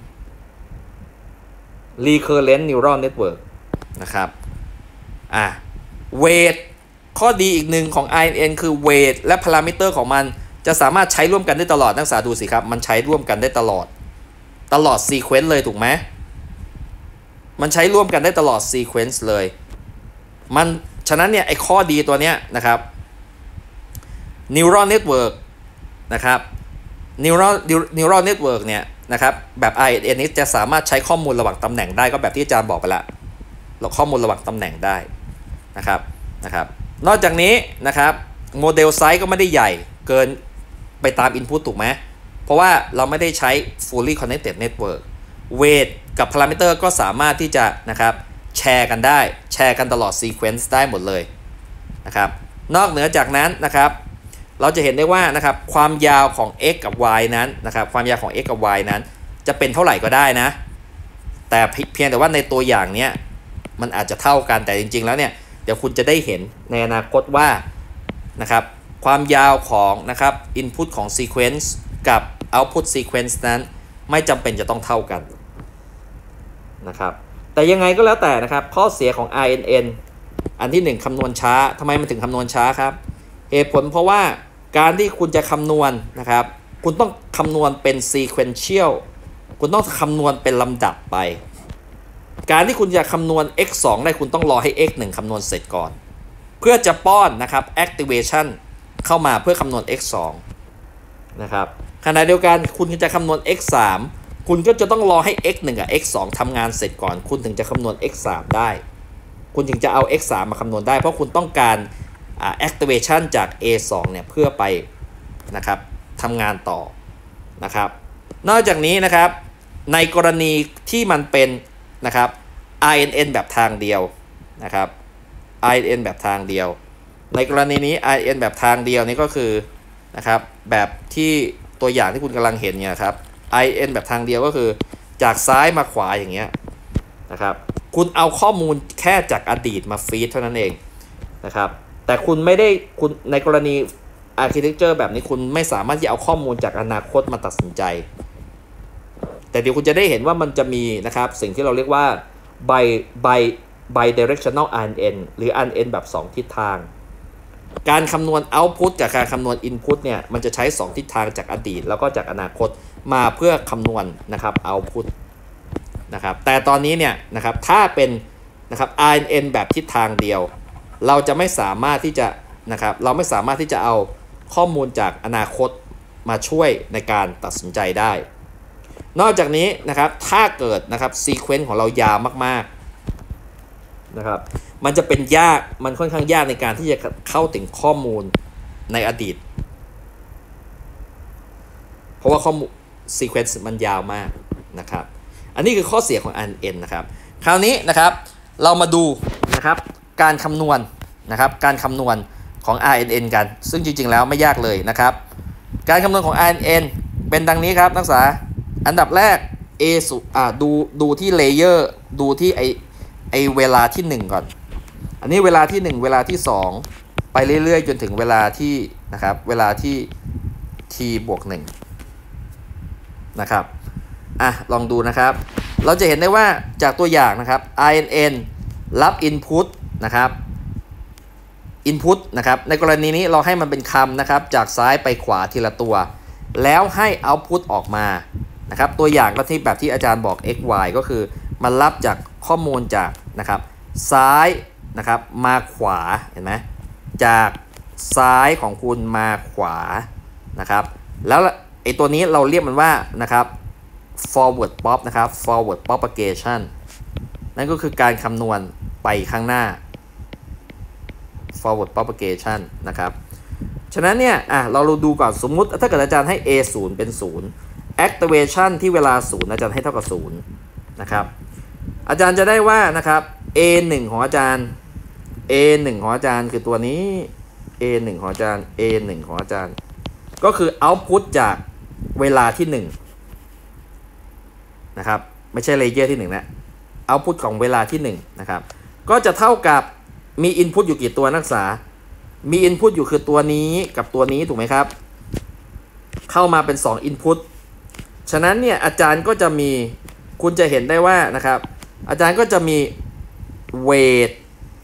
recurrent neural network นะครับอ่ะ weight ข้อดีอีกหนึ่งของ อาร์ เอ็น เอ็น คือ weight และ parameter ของมันจะสามารถใช้ร่วมกันได้ตลอดนักศึกษาดูสิครับมันใช้ร่วมกันได้ตลอดตลอด sequence เลยถูกไหมมันใช้ร่วมกันได้ตลอด sequence เลยมันฉะนั้นเนี่ยไอ้ข้อดีตัวเนี้ยนะครับ neural network นะครับ neural neural network เนี่ยนะครับแบบ อาร์ เอ็น เอ็น นี้จะสามารถใช้ข้อมูลระหว่างตำแหน่งได้ก็แบบที่อาจารย์บอกไปละเราข้อมูลระหว่างตำแหน่งได้นะครับนะครับนอกจากนี้นะครับโมเดลไซส์ก็ไม่ได้ใหญ่เกินไปตาม Input ถูกไหมเพราะว่าเราไม่ได้ใช้ fully connected network weight กับ parameter ก็สามารถที่จะนะครับแชร์กันได้แชร์กันตลอด sequence ได้หมดเลยนะครับนอกเหนือจากนั้นนะครับเราจะเห็นได้ว่านะครับความยาวของ x กับ y นั้นนะครับความยาวของ x กับ y นั้นจะเป็นเท่าไหร่ก็ได้นะแต่เพียงแต่ว่าในตัวอย่างเนี้ยมันอาจจะเท่ากันแต่จริงๆแล้วเนี่ยเดี๋ยวคุณจะได้เห็นในอนาคตว่านะครับความยาวของนะครับ input ของ sequence กับ output sequence นั้นไม่จำเป็นจะต้องเท่ากันนะครับแต่ยังไงก็แล้วแต่นะครับข้อเสียของ อาร์ เอ็น เอ็น อันที่หนึ่งคำนวณช้าทำไมมันถึงคำนวณช้าครับเหตุผลเพราะว่าการที่คุณจะคำนวณนะครับคุณต้องคำนวณเป็น sequential คุณต้องคำนวณเป็นลำดับไปการที่คุณจะคำนวณ x สอง ได้คุณต้องรอให้ x หนึ่ง คำนวณเสร็จก่อนเพื่อจะป้อนนะครับ activation เข้ามาเพื่อคำนวณ x สอง นะครับขณะเดียวกันคุณจะคำนวณ x สาม คุณก็จะต้องรอให้ x หนึ่ง กับ x สอง ทำงานเสร็จก่อนคุณถึงจะคำนวณ x สาม ได้คุณถึงจะเอา x สาม มาคำนวณได้เพราะคุณต้องการactivation จาก a สอง เนี่ยเพื่อไปนะครับทำงานต่อนะครับนอกจากนี้นะครับในกรณีที่มันเป็นนะครับ อาร์ เอ็น เอ็น แบบทางเดียวนะครับ อาร์ เอ็น เอ็น แบบทางเดียวในกรณีนี้ อาร์ เอ็น เอ็น แบบทางเดียวนี่ก็คือนะครับแบบที่ตัวอย่างที่คุณกำลังเห็นเนี่ยครับ อาร์ เอ็น เอ็น แบบทางเดียวก็คือจากซ้ายมาขวาอย่างเงี้ยนะครับคุณเอาข้อมูลแค่จากอดีตมาฟีดเท่านั้นเองนะครับแต่คุณไม่ได้คุณในกรณี architecture แบบนี้คุณไม่สามารถที่จะเอาข้อมูลจากอนาคตมาตัดสินใจแต่เดี๋ยวคุณจะได้เห็นว่ามันจะมีนะครับสิ่งที่เราเรียกว่า by by by directional อาร์ เอ็น เอ็น หรือ อาร์ เอ็น เอ็น แบบสองทิศทางการคำนวณ output กับการคำนวณ input เนี่ยมันจะใช้สองทิศทางจากอดีตแล้วก็จากอนาคตมาเพื่อคำนวณนะครับ output นะครับแต่ตอนนี้เนี่ยนะครับถ้าเป็นนะครับ อาร์ เอ็น เอ็น แบบทิศทางเดียวเราจะไม่สามารถที่จะนะครับเราไม่สามารถที่จะเอาข้อมูลจากอนาคตมาช่วยในการตัดสินใจได้นอกจากนี้นะครับถ้าเกิดนะครับซีเควนซ์ของเรายาวมากๆนะครับมันจะเป็นยากมันค่อนข้างยากในการที่จะเข้าถึงข้อมูลในอดีตเพราะว่าข้อมูลซีเควนซ์มันยาวมากนะครับอันนี้คือข้อเสียของ อาร์ เอ็น เอ็น นะครับคราวนี้นะครับเรามาดูนะครับการคำนวณนะครับการคำนวณของ อาร์ เอ็น เอ็น กันซึ่งจริงๆแล้วไม่ยากเลยนะครับการคำนวณของ อาร์ เอ็น เอ็น เป็นดังนี้ครับนักศึกษาอันดับแรก a ศูนย์อ่าดูดูที่เลเยอร์ดูที่ไอไอเวลาที่หนึ่งก่อนอันนี้เวลาที่หนึ่งเวลาที่สองไปเรื่อยๆจนถึงเวลาที่นะครับเวลาที่ t บวกหนึ่งนะครับอ่ะลองดูนะครับเราจะเห็นได้ว่าจากตัวอย่างนะครับ inn รับ input นะครับ input นะครับในกรณีนี้เราให้มันเป็นคำนะครับจากซ้ายไปขวาทีละตัวแล้วให้ output ออกมานะครับตัวอย่างก็ที่แบบที่อาจารย์บอก x y ก็คือมันรับจากข้อมูลจากนะครับซ้ายนะครับมาขวาเห็นไหมจากซ้ายของคุณมาขวานะครับแล้วไอตัวนี้เราเรียกมันว่านะครับ forward pop นะครับ forward propagation นั่นก็คือการคำนวณไปข้างหน้า forward propagation นะครับฉะนั้นเนี่ยอ่ะเราเราดูก่อนสมมุติถ้าเกิดอาจารย์ให้ a ศูนย์เป็นศูนย์ activation ที่เวลาศูนย์อาจารย์ให้เท่ากับศูนย์นะครับอาจารย์จะได้ว่านะครับ a หนึ่งของอาจารย์ a หนึ่งของอาจารย์คือตัวนี้ a หนึ่งของอาจารย์ a หนึ่งของอาจารย์ก็คือ output จากเวลาที่หนึ่งนะครับไม่ใช่เลเยอร์ที่หนึ่งนะ output ของเวลาที่หนึ่งนะครับก็จะเท่ากับมี input อยู่กี่ตัวนักศึกษามี input อยู่คือตัวนี้กับตัวนี้ถูกไหมครับเข้ามาเป็นสอง input ฉะนั้นเนี่ยอาจารย์ก็จะมีคุณจะเห็นได้ว่านะครับอาจารย์ก็จะมี weight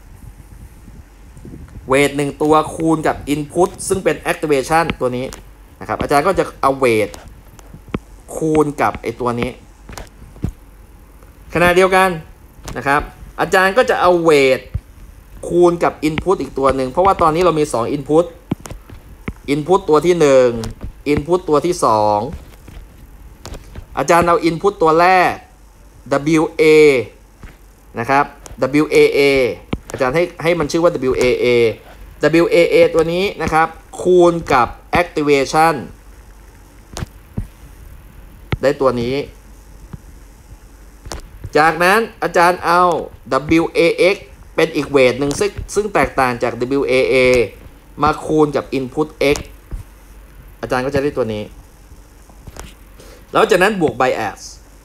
weight หนึ่งตัวคูณกับ input ซึ่งเป็น activation ตัวนี้นะครับอาจารย์ก็จะเอา weight คูณกับไอตัวนี้ขณะเดียวกันนะครับอาจารย์ก็จะเอา weight คูณกับ input อีกตัวหนึ่งเพราะว่าตอนนี้เรามีสอง input input ตัวที่หนึ่ง input ตัวที่สองอาจารย์เอา input ตัวแรก w a นะครับ w a a อาจารย์ให้ให้มันชื่อว่า w a a w a a ตัวนี้นะครับคูณกับ activation ได้ตัวนี้จากนั้นอาจารย์เอา w a x เป็นอีกเวทหนึ่งซึ่งซึ่งแตกต่างจาก w a a มาคูณกับ input x อาจารย์ก็จะได้ตัวนี้แล้วจากนั้นบวก bias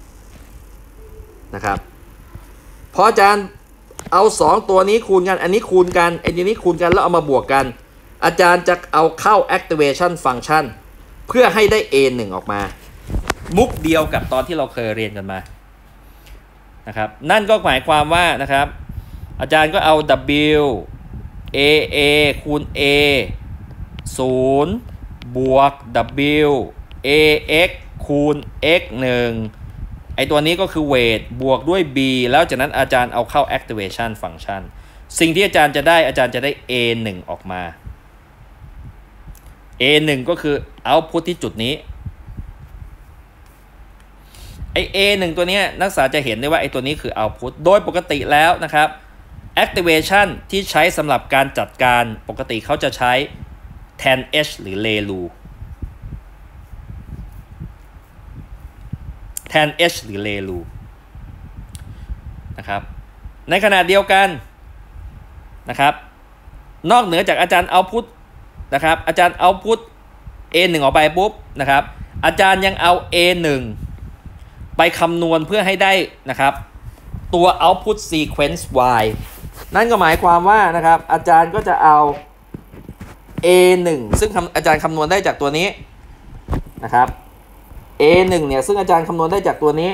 นะครับพออาจารย์เอาสองตัวนี้คูณกันอันนี้คูณกันอันนี้คูณกันแล้วเอามาบวกกันอาจารย์จะเอาเข้า activation function เพื่อให้ได้ a หนึ่งออกมามุกเดียวกับตอนที่เราเคยเรียนกันมานะครับนั่นก็หมายความว่านะครับอาจารย์ก็เอา w a a คูณ a ศูนย์บวก w a x คูณ x หนึ่งไอตัวนี้ก็คือ weight บวกด้วย b แล้วจากนั้นอาจารย์เอาเข้า activation function สิ่งที่อาจารย์จะได้อาจารย์จะได้ a หนึ่งออกมา a หนึ่งก็คือ output ที่จุดนี้ไอ a หนึ่งตัวนี้นักศึกษาจะเห็นได้ว่าไอตัวนี้คือ output โดยปกติแล้วนะครับ activation ที่ใช้สำหรับการจัดการปกติเขาจะใช้ แทน h หรือ lelu แทน h หรือ lelu นะครับในขณะเดียวกันนะครับนอกเหนือจากอาจารย์ output นะครับอาจารย์ output a หนึ่งออกไปปุ๊บนะครับอาจารย์ยังเอา a หนึ่งไปคำนวณเพื่อให้ได้นะครับตัว output sequence y นั่นก็หมายความว่านะครับอาจารย์ก็จะเอา a หนึ่งซึ่งอาจารย์คำนวณได้จากตัวนี้นะครับ a หนึ่งเนี่ยซึ่งอาจารย์คำนวณได้จากตัวนี้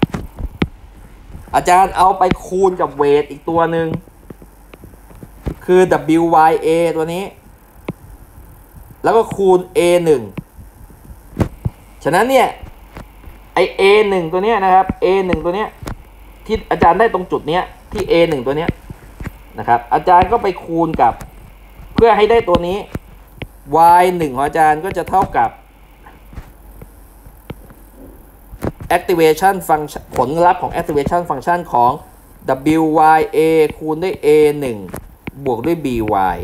อาจารย์เอาไปคูณกับ weight อีกตัวหนึ่งคือ w y a ตัวนี้แล้วก็คูณ a หนึ่งฉะนั้นเนี่ยไอ a หนึ่งตัวเนี้ยนะครับ a หนึ่งตัวเนี้ยที่อาจารย์ได้ตรงจุดเนี้ยที่ a หนึ่งตัวเนี้ยนะครับอาจารย์ก็ไปคูณกับเพื่อให้ได้ตัวนี้ y หนึ่งของอาจารย์ก็จะเท่ากับ activation function ผลลัพธ์ของ activation function ของ w y a คูณด้วย a หนึ่งบวกด้วย b y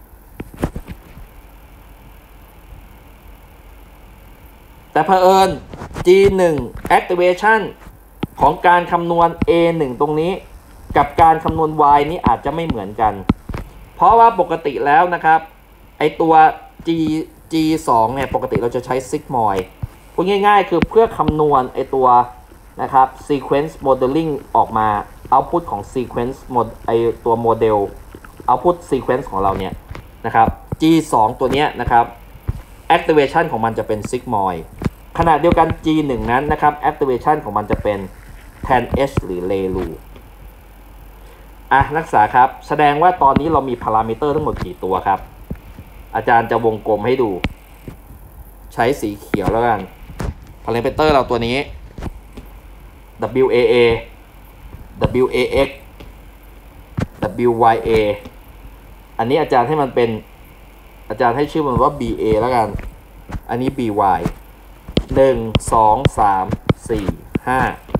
แต่เผอิญ g หนึ่ง activation ของการคำนวณ a หนึ่งตรงนี้กับการคำนวณ y นี้อาจจะไม่เหมือนกันเพราะว่าปกติแล้วนะครับไอตัว g g สองเนี่ยปกติเราจะใช้ซิกมอยด์พูดง่ายๆคือเพื่อคำนวณไอตัวนะครับ sequence modeling ออกมา output ของ sequence ไอตัวโมเดล output sequence ของเราเนี่ยนะครับ จี ทู ตัวเนี้ยนะครับ activation ของมันจะเป็น sigmoid ขณะเดียวกัน จี วัน นั้นนะครับ activation ของมันจะเป็น แทน เอช หรือ relu อ่ะนักศึกษาครับแสดงว่าตอนนี้เรามีพารามิเตอร์ทั้งหมดกี่ตัวครับอาจารย์จะวงกลมให้ดูใช้สีเขียวแล้วกันพารามิเตอร์เราตัวนี้ ดับเบิลยู เอ เอ ดับเบิลยู เอ เอ็กซ์ ดับเบิลยู วาย เอ อันนี้อาจารย์ให้มันเป็นอาจารย์ให้ชื่อมันว่า บี เอ แล้วกันอันนี้ บี วาย หนึ่ง สอง สาม สี่ ห้า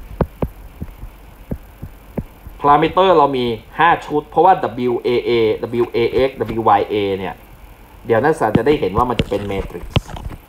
พารามิเตอร์เรามีห้าชุดเพราะว่า ดับเบิลยู เอ เอ ดับเบิลยู เอ เอ็กซ์ ดับเบิลยู วาย เอ เนี่ยเดี๋ยวนักศึกษาจะได้เห็นว่ามันจะเป็นเมทริกซ์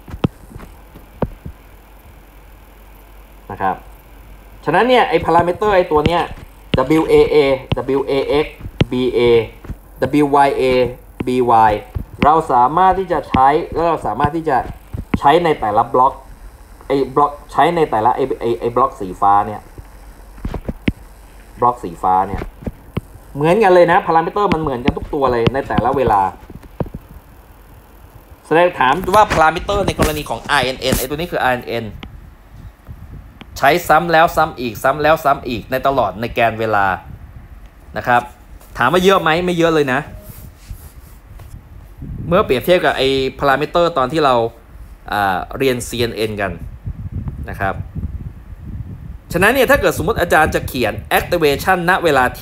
นะครับฉะนั้นเนี่ยไอ้พารามิเตอร์ไอ้ตัวเนี้ย ดับเบิลยู เอ เอ ดับเบิลยู เอ เอ็กซ์ บี เอ ดับเบิลยู วาย เอ บี วาย เราสามารถที่จะใช้แล้วเราสามารถที่จะใช้ในแต่ละบล็อกไอ้บล็อกใช้ในแต่ละไอ้ไอ้ไอ้บล็อกสีฟ้าเนี่ยบล็อกสีฟ้าเนี่ยเหมือนกันเลยนะพารามิเตอร์มันเหมือนกันทุกตัวเลยในแต่ละเวลาแสดงถามว่าพารามิเตอร์ในกรณีของ อาร์ เอ็น เอ็น ไอ้ตัวนี้คือ อาร์ เอ็น เอ็น ใช้ซ้ำแล้วซ้ำอีกซ้ำแล้วซ้ำอีกในตลอดในแกนเวลานะครับถามว่าเยอะไหมไม่เยอะเลยนะเมื่อเปรียบเทียบกับไอ้พารามิเตอร์ตอนที่เราเรียน ซี เอ็น เอ็น กันนะครับฉะนั้นเนี่ยถ้าเกิดสมมติอาจารย์จะเขียน activation ณเวลา t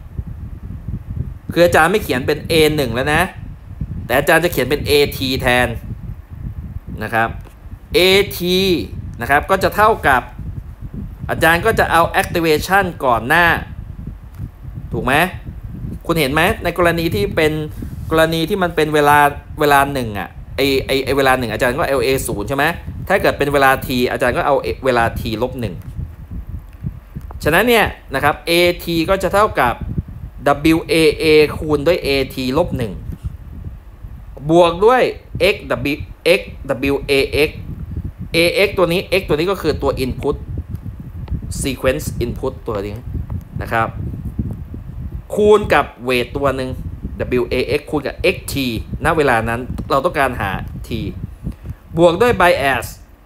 คืออาจารย์ไม่เขียนเป็น เอ หนึ่ง แล้วนะแต่อาจารย์จะเขียนเป็น เอ ที แทนนะครับ เอ ที นะครับก็จะเท่ากับอาจารย์ก็จะเอา activation ก่อนหน้าถูกไหมคุณเห็นไหมในกรณีที่เป็นกรณีที่มันเป็นเวลาเวลาหนึ่งอ่ะไอไอไอเวลาหนึ่งอาจารย์ก็ แอล เอ ศูนย์ใช่ไหมถ้าเกิดเป็นเวลา t อาจารย์ก็เอาเวลา t ลบหนึ่งฉะนั้นเนี่ยนะครับ เอ ที ก็จะเท่ากับ ดับเบิลยู เอ เอ คูณด้วย เอ ที ลบหนึ่งบวกด้วย x w x w a x a x ตัวนี้ x ตัวนี้ก็คือตัว input sequence input ตัวนี้นะครับคูณกับ weight ตัวหนึ่ง w a x คูณกับ x t ณเวลานั้นเราต้องการหา t บวกด้วย bias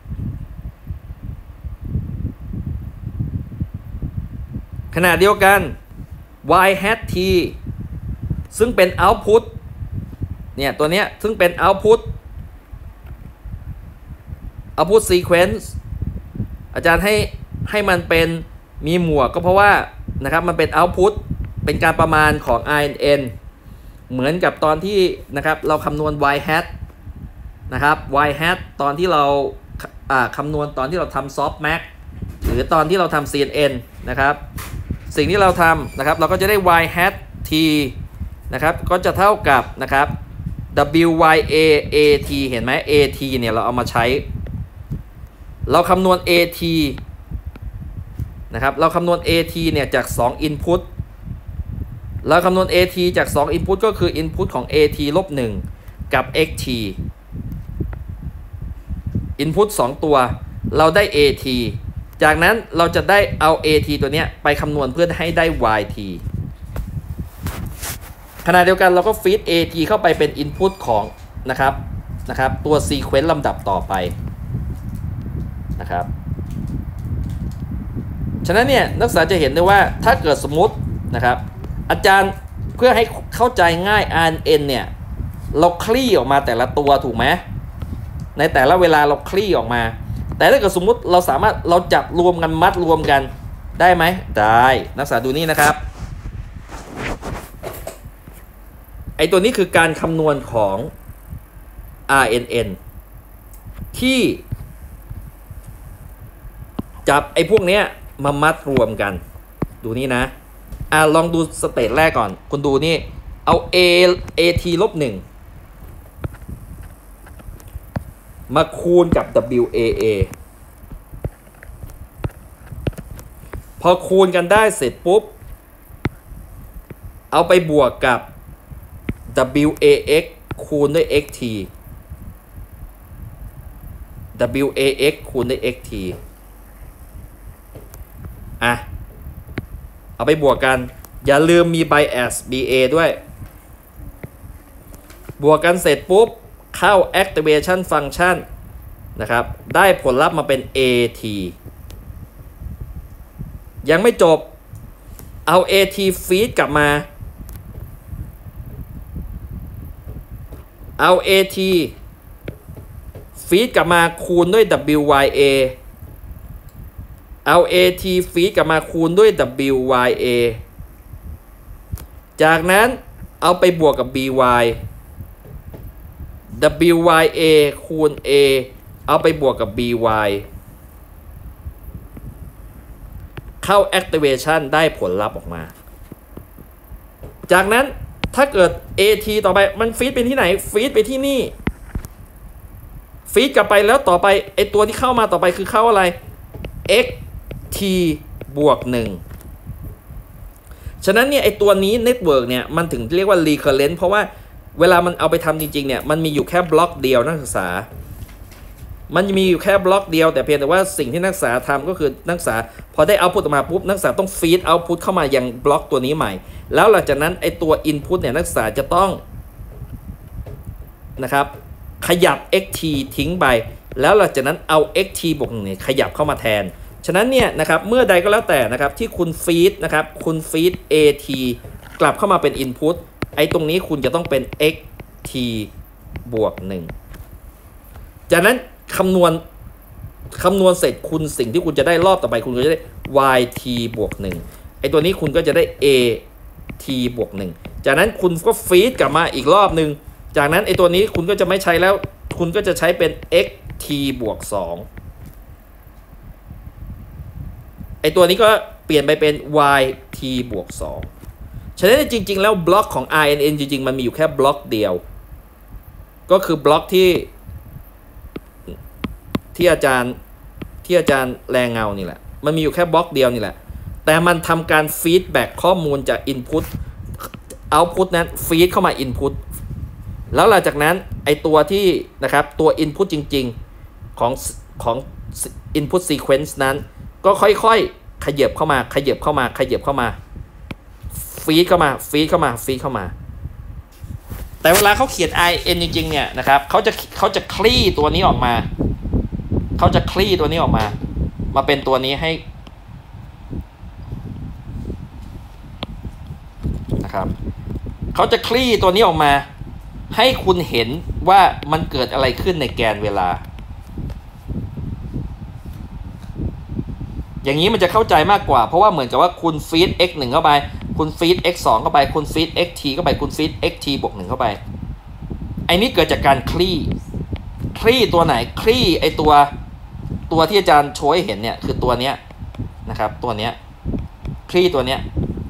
ขณะเดียวกัน y hat t ซึ่งเป็น output เนี่ยตัวเนี้ยซึ่งเป็น output output sequence อาจารย์ให้ให้มันเป็นมีหมวกก็เพราะว่านะครับมันเป็น output เป็นการประมาณของ อาร์ เอ็น เอ็น เหมือนกับตอนที่นะครับเราคำนวณ y hat นะครับ y hat ตอนที่เราอ่าคำนวณตอนที่เราทำ softmax หรือตอนที่เราทำ ซี เอ็น เอ็น นะครับสิ่งที่เราทำนะครับเราก็จะได้ y hat t นะครับก็จะเท่ากับนะครับ w y a a t เห็นไหม a t เนี่ยเราเอามาใช้เราคำนวณ a t นะครับเราคำนวณ a t เนี่ยจากสอง input เราคำนวณ a t จากสอง input ก็คือ input ของ a t ลบหนึ่งกับ x t input สองตัวเราได้ a t จากนั้นเราจะได้เอา เอ ที ตัวเนี้ยไปคำนวณเพื่อให้ได้ วาย ที ขณะเดียวกันเราก็ฟีด เอ ที เข้าไปเป็น input ของนะครับนะครับตัว sequence ลำดับต่อไปนะครับฉะนั้นเนี่ยนักศึกษาจะเห็นได้ว่าถ้าเกิดสมมตินะครับอาจารย์เพื่อให้เข้าใจง่าย อาร์ เอ็น เอ็น เนี่ยเราคลี่ออกมาแต่ละตัวถูกไหมในแต่ละเวลาเราคลี่ออกมาแต่ถ้าเกิดสมมุติเราสามารถเราจับรวมกันมัดรวมกันได้ไหมได้นักศึกษาดูนี่นะครับไอตัวนี้คือการคำนวณของ อาร์ เอ็น เอ็น ที่จับไอพวกเนี้ยมามัดรวมกันดูนี่นะอ่ะลองดูสเตจแรกก่อนคุณดูนี่เอา a at ลบหนึ่งมาคูณกับ ดับเบิลยู เอ เอ พอคูณกันได้เสร็จปุ๊บเอาไปบวกกับ ดับเบิลยู เอ เอ็กซ์ คูณด้วย xt ดับเบิลยู เอ เอ็กซ์ คูณด้วย xt อ่ะเอาไปบวกกันอย่าลืมมี bias บี เอ ด้วยบวกกันเสร็จปุ๊บเข้า activation function นะครับได้ผลลัพธ์มาเป็น เอ ที ยังไม่จบเอา เอ ที feed กลับมาเอา เอ ที feed กลับมาคูณด้วย ดับเบิลยู วาย เอ เอา เอ ที feed กลับมาคูณด้วย ดับเบิลยู วาย เอ จากนั้นเอาไปบวกกับ บี วาย ดับเบิลยู วาย เอ คูณ A เอาไปบวกกับ บี วาย เข้า activation ได้ผลลัพธ์ออกมาจากนั้นถ้าเกิด เอ ที ต่อไปมันฟีดไปที่ไหนฟีดไปที่นี่ฟีดกลับไปแล้วต่อไปไอตัวที่เข้ามาต่อไปคือเข้าอะไร x t บวกหนึ่งฉะนั้นเนี่ยไอตัวนี้เน็ตเวิร์กเนี่ยมันถึงเรียกว่า recurrent เพราะว่าเวลามันเอาไปทำจริงๆเนี่ยมันมีอยู่แค่บล็อกเดียวนักศึกษามันมีอยู่แค่บล็อกเดียวแต่เพียงแต่ว่าสิ่งที่นักศึกษาทำก็คือนักศึกษาพอได้เอาพุตออกมาปุ๊บนักศึกษาต้องฟีดเอาพุตเข้ามายังบล็อกตัวนี้ใหม่แล้วหลังจากนั้นไอตัว input เนี่ยนักศึกษาจะต้องนะครับขยับ xt ทิ้งไปแล้วหลังจากนั้นเอา xt บวกหนึ่งเนี่ยขยับเข้ามาแทนฉะนั้นเนี่ยนะครับเมื่อใดก็แล้วแต่นะครับที่คุณฟีดนะครับคุณฟีด at กลับเข้ามาเป็น input ไอตรงนี้คุณจะต้องเป็น xt บวกหนึ่งจากนั้นคำนวณคำนวณเสร็จคุณสิ่งที่คุณจะได้รอบต่อไปคุณก็จะได้ yt บวกหนึ่งไอตัวนี้คุณก็จะได้ at บวกหนึ่งจากนั้นคุณก็ฟีดกลับมาอีกรอบหนึ่งจากนั้นไอตัวนี้คุณก็จะไม่ใช้แล้วคุณก็จะใช้เป็น xt บวกสองไอตัวนี้ก็เปลี่ยนไปเป็น yt บวกสองฉะนั้นจริงๆแล้วบล็อกของ อาร์ เอ็น เอ็น จริงๆมันมีอยู่แค่บล็อกเดียวก็คือบล็อกที่ที่อาจารย์ที่อาจารย์แรงเงานี่แหละมันมีอยู่แค่บล็อกเดียวนี่แหละแต่มันทำการฟีดแบ็กข้อมูลจาก Input Output นั้นฟีดเข้ามา Input แล้วหลังจากนั้นไอตัวที่นะครับตัว Input จริงๆของของ Input Sequence นั้นก็ค่อยๆขยับเข้ามาขยับเข้ามาขยับเข้ามาฟีดเข้ามาฟีดเข้ามาฟีดเข้ามาแต่เวลาเขาเขียน อาร์ เอ็น จริงๆเนี่ยนะครับเขาจะเขาจะคลี่ตัวนี้ออกมาเขาจะคลี่ตัวนี้ออกมามาเป็นตัวนี้ให้นะครับเขาจะคลี่ตัวนี้ออกมาให้คุณเห็นว่ามันเกิดอะไรขึ้นในแกนเวลาอย่างนี้มันจะเข้าใจมากกว่าเพราะว่าเหมือนกับว่าคุณฟีด x หนึ่งเข้าไปคุณฟีด x สองเข้าไปคุณฟีด xt เข้าไปคุณฟีด xt บวกหนึ่งเข้าไปไอ้นี้เกิดจากการคลี่คลี่ตัวไหนคลี่ไอตัวตัวที่อาจารย์โชว์ให้เห็นเนี่ยคือตัวเนี้ยนะครับตัวเนี้ยคลี่ตัวเนี้ย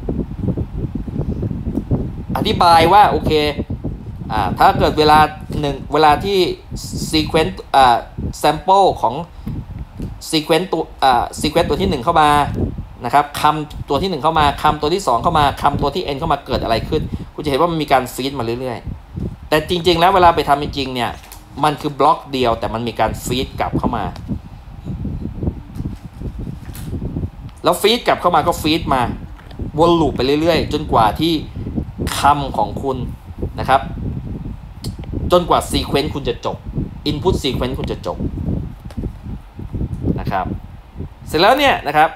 อธิบายว่าโอเคอ่าถ้าเกิดเวลาหนึ่งเวลาที่ sequence อ่า sample ของ sequence ตัวอ่า sequence ตัวที่หนึ่งเข้ามานะครับคำตัวที่หนึ่งเข้ามาคำตัวที่สองเข้ามาคำตัวที่ n เข้ามาเกิดอะไรขึ้นคุณจะเห็นว่ามันมีการฟีดมาเรื่อยๆแต่จริงๆแล้วเวลาไปทำจริงๆเนี่ยมันคือบล็อกเดียวแต่มันมีการฟีดกลับเข้ามาแล้วฟีดกลับเข้ามาก็ฟีดมาวนลูปไปเรื่อยๆจนกว่าที่คำของคุณนะครับจนกว่าซีเควนซ์คุณจะจบ Input Sequence คุณจะจบนะครับเสร็จแล้วเนี่ยนะครับ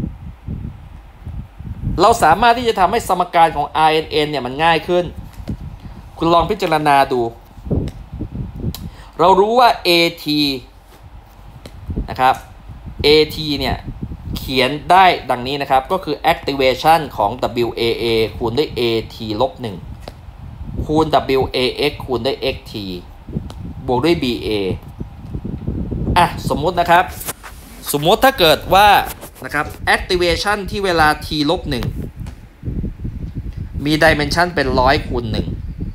เราสามารถที่จะทำให้สมการของ อาร์ เอ็น เอ็น เนี่ยมันง่ายขึ้นคุณลองพิจารณาดูเรารู้ว่า เอ ที นะครับ เอ ที เนี่ยเขียนได้ดังนี้นะครับก็คือ activation ของ ดับเบิลยู เอ เอ คูณด้วย เอ ที ลบหนึ่งคูณ ดับเบิลยู เอ เอ็กซ์ คูณด้วย เอ็กซ์ ที บวกด้วย บี เอ อ่ะสมมุตินะครับสมมติถ้าเกิดว่านะครับ activation ที่เวลา t ลบหนึ่งมี dimension เป็นร้อยคูณหนึ่ง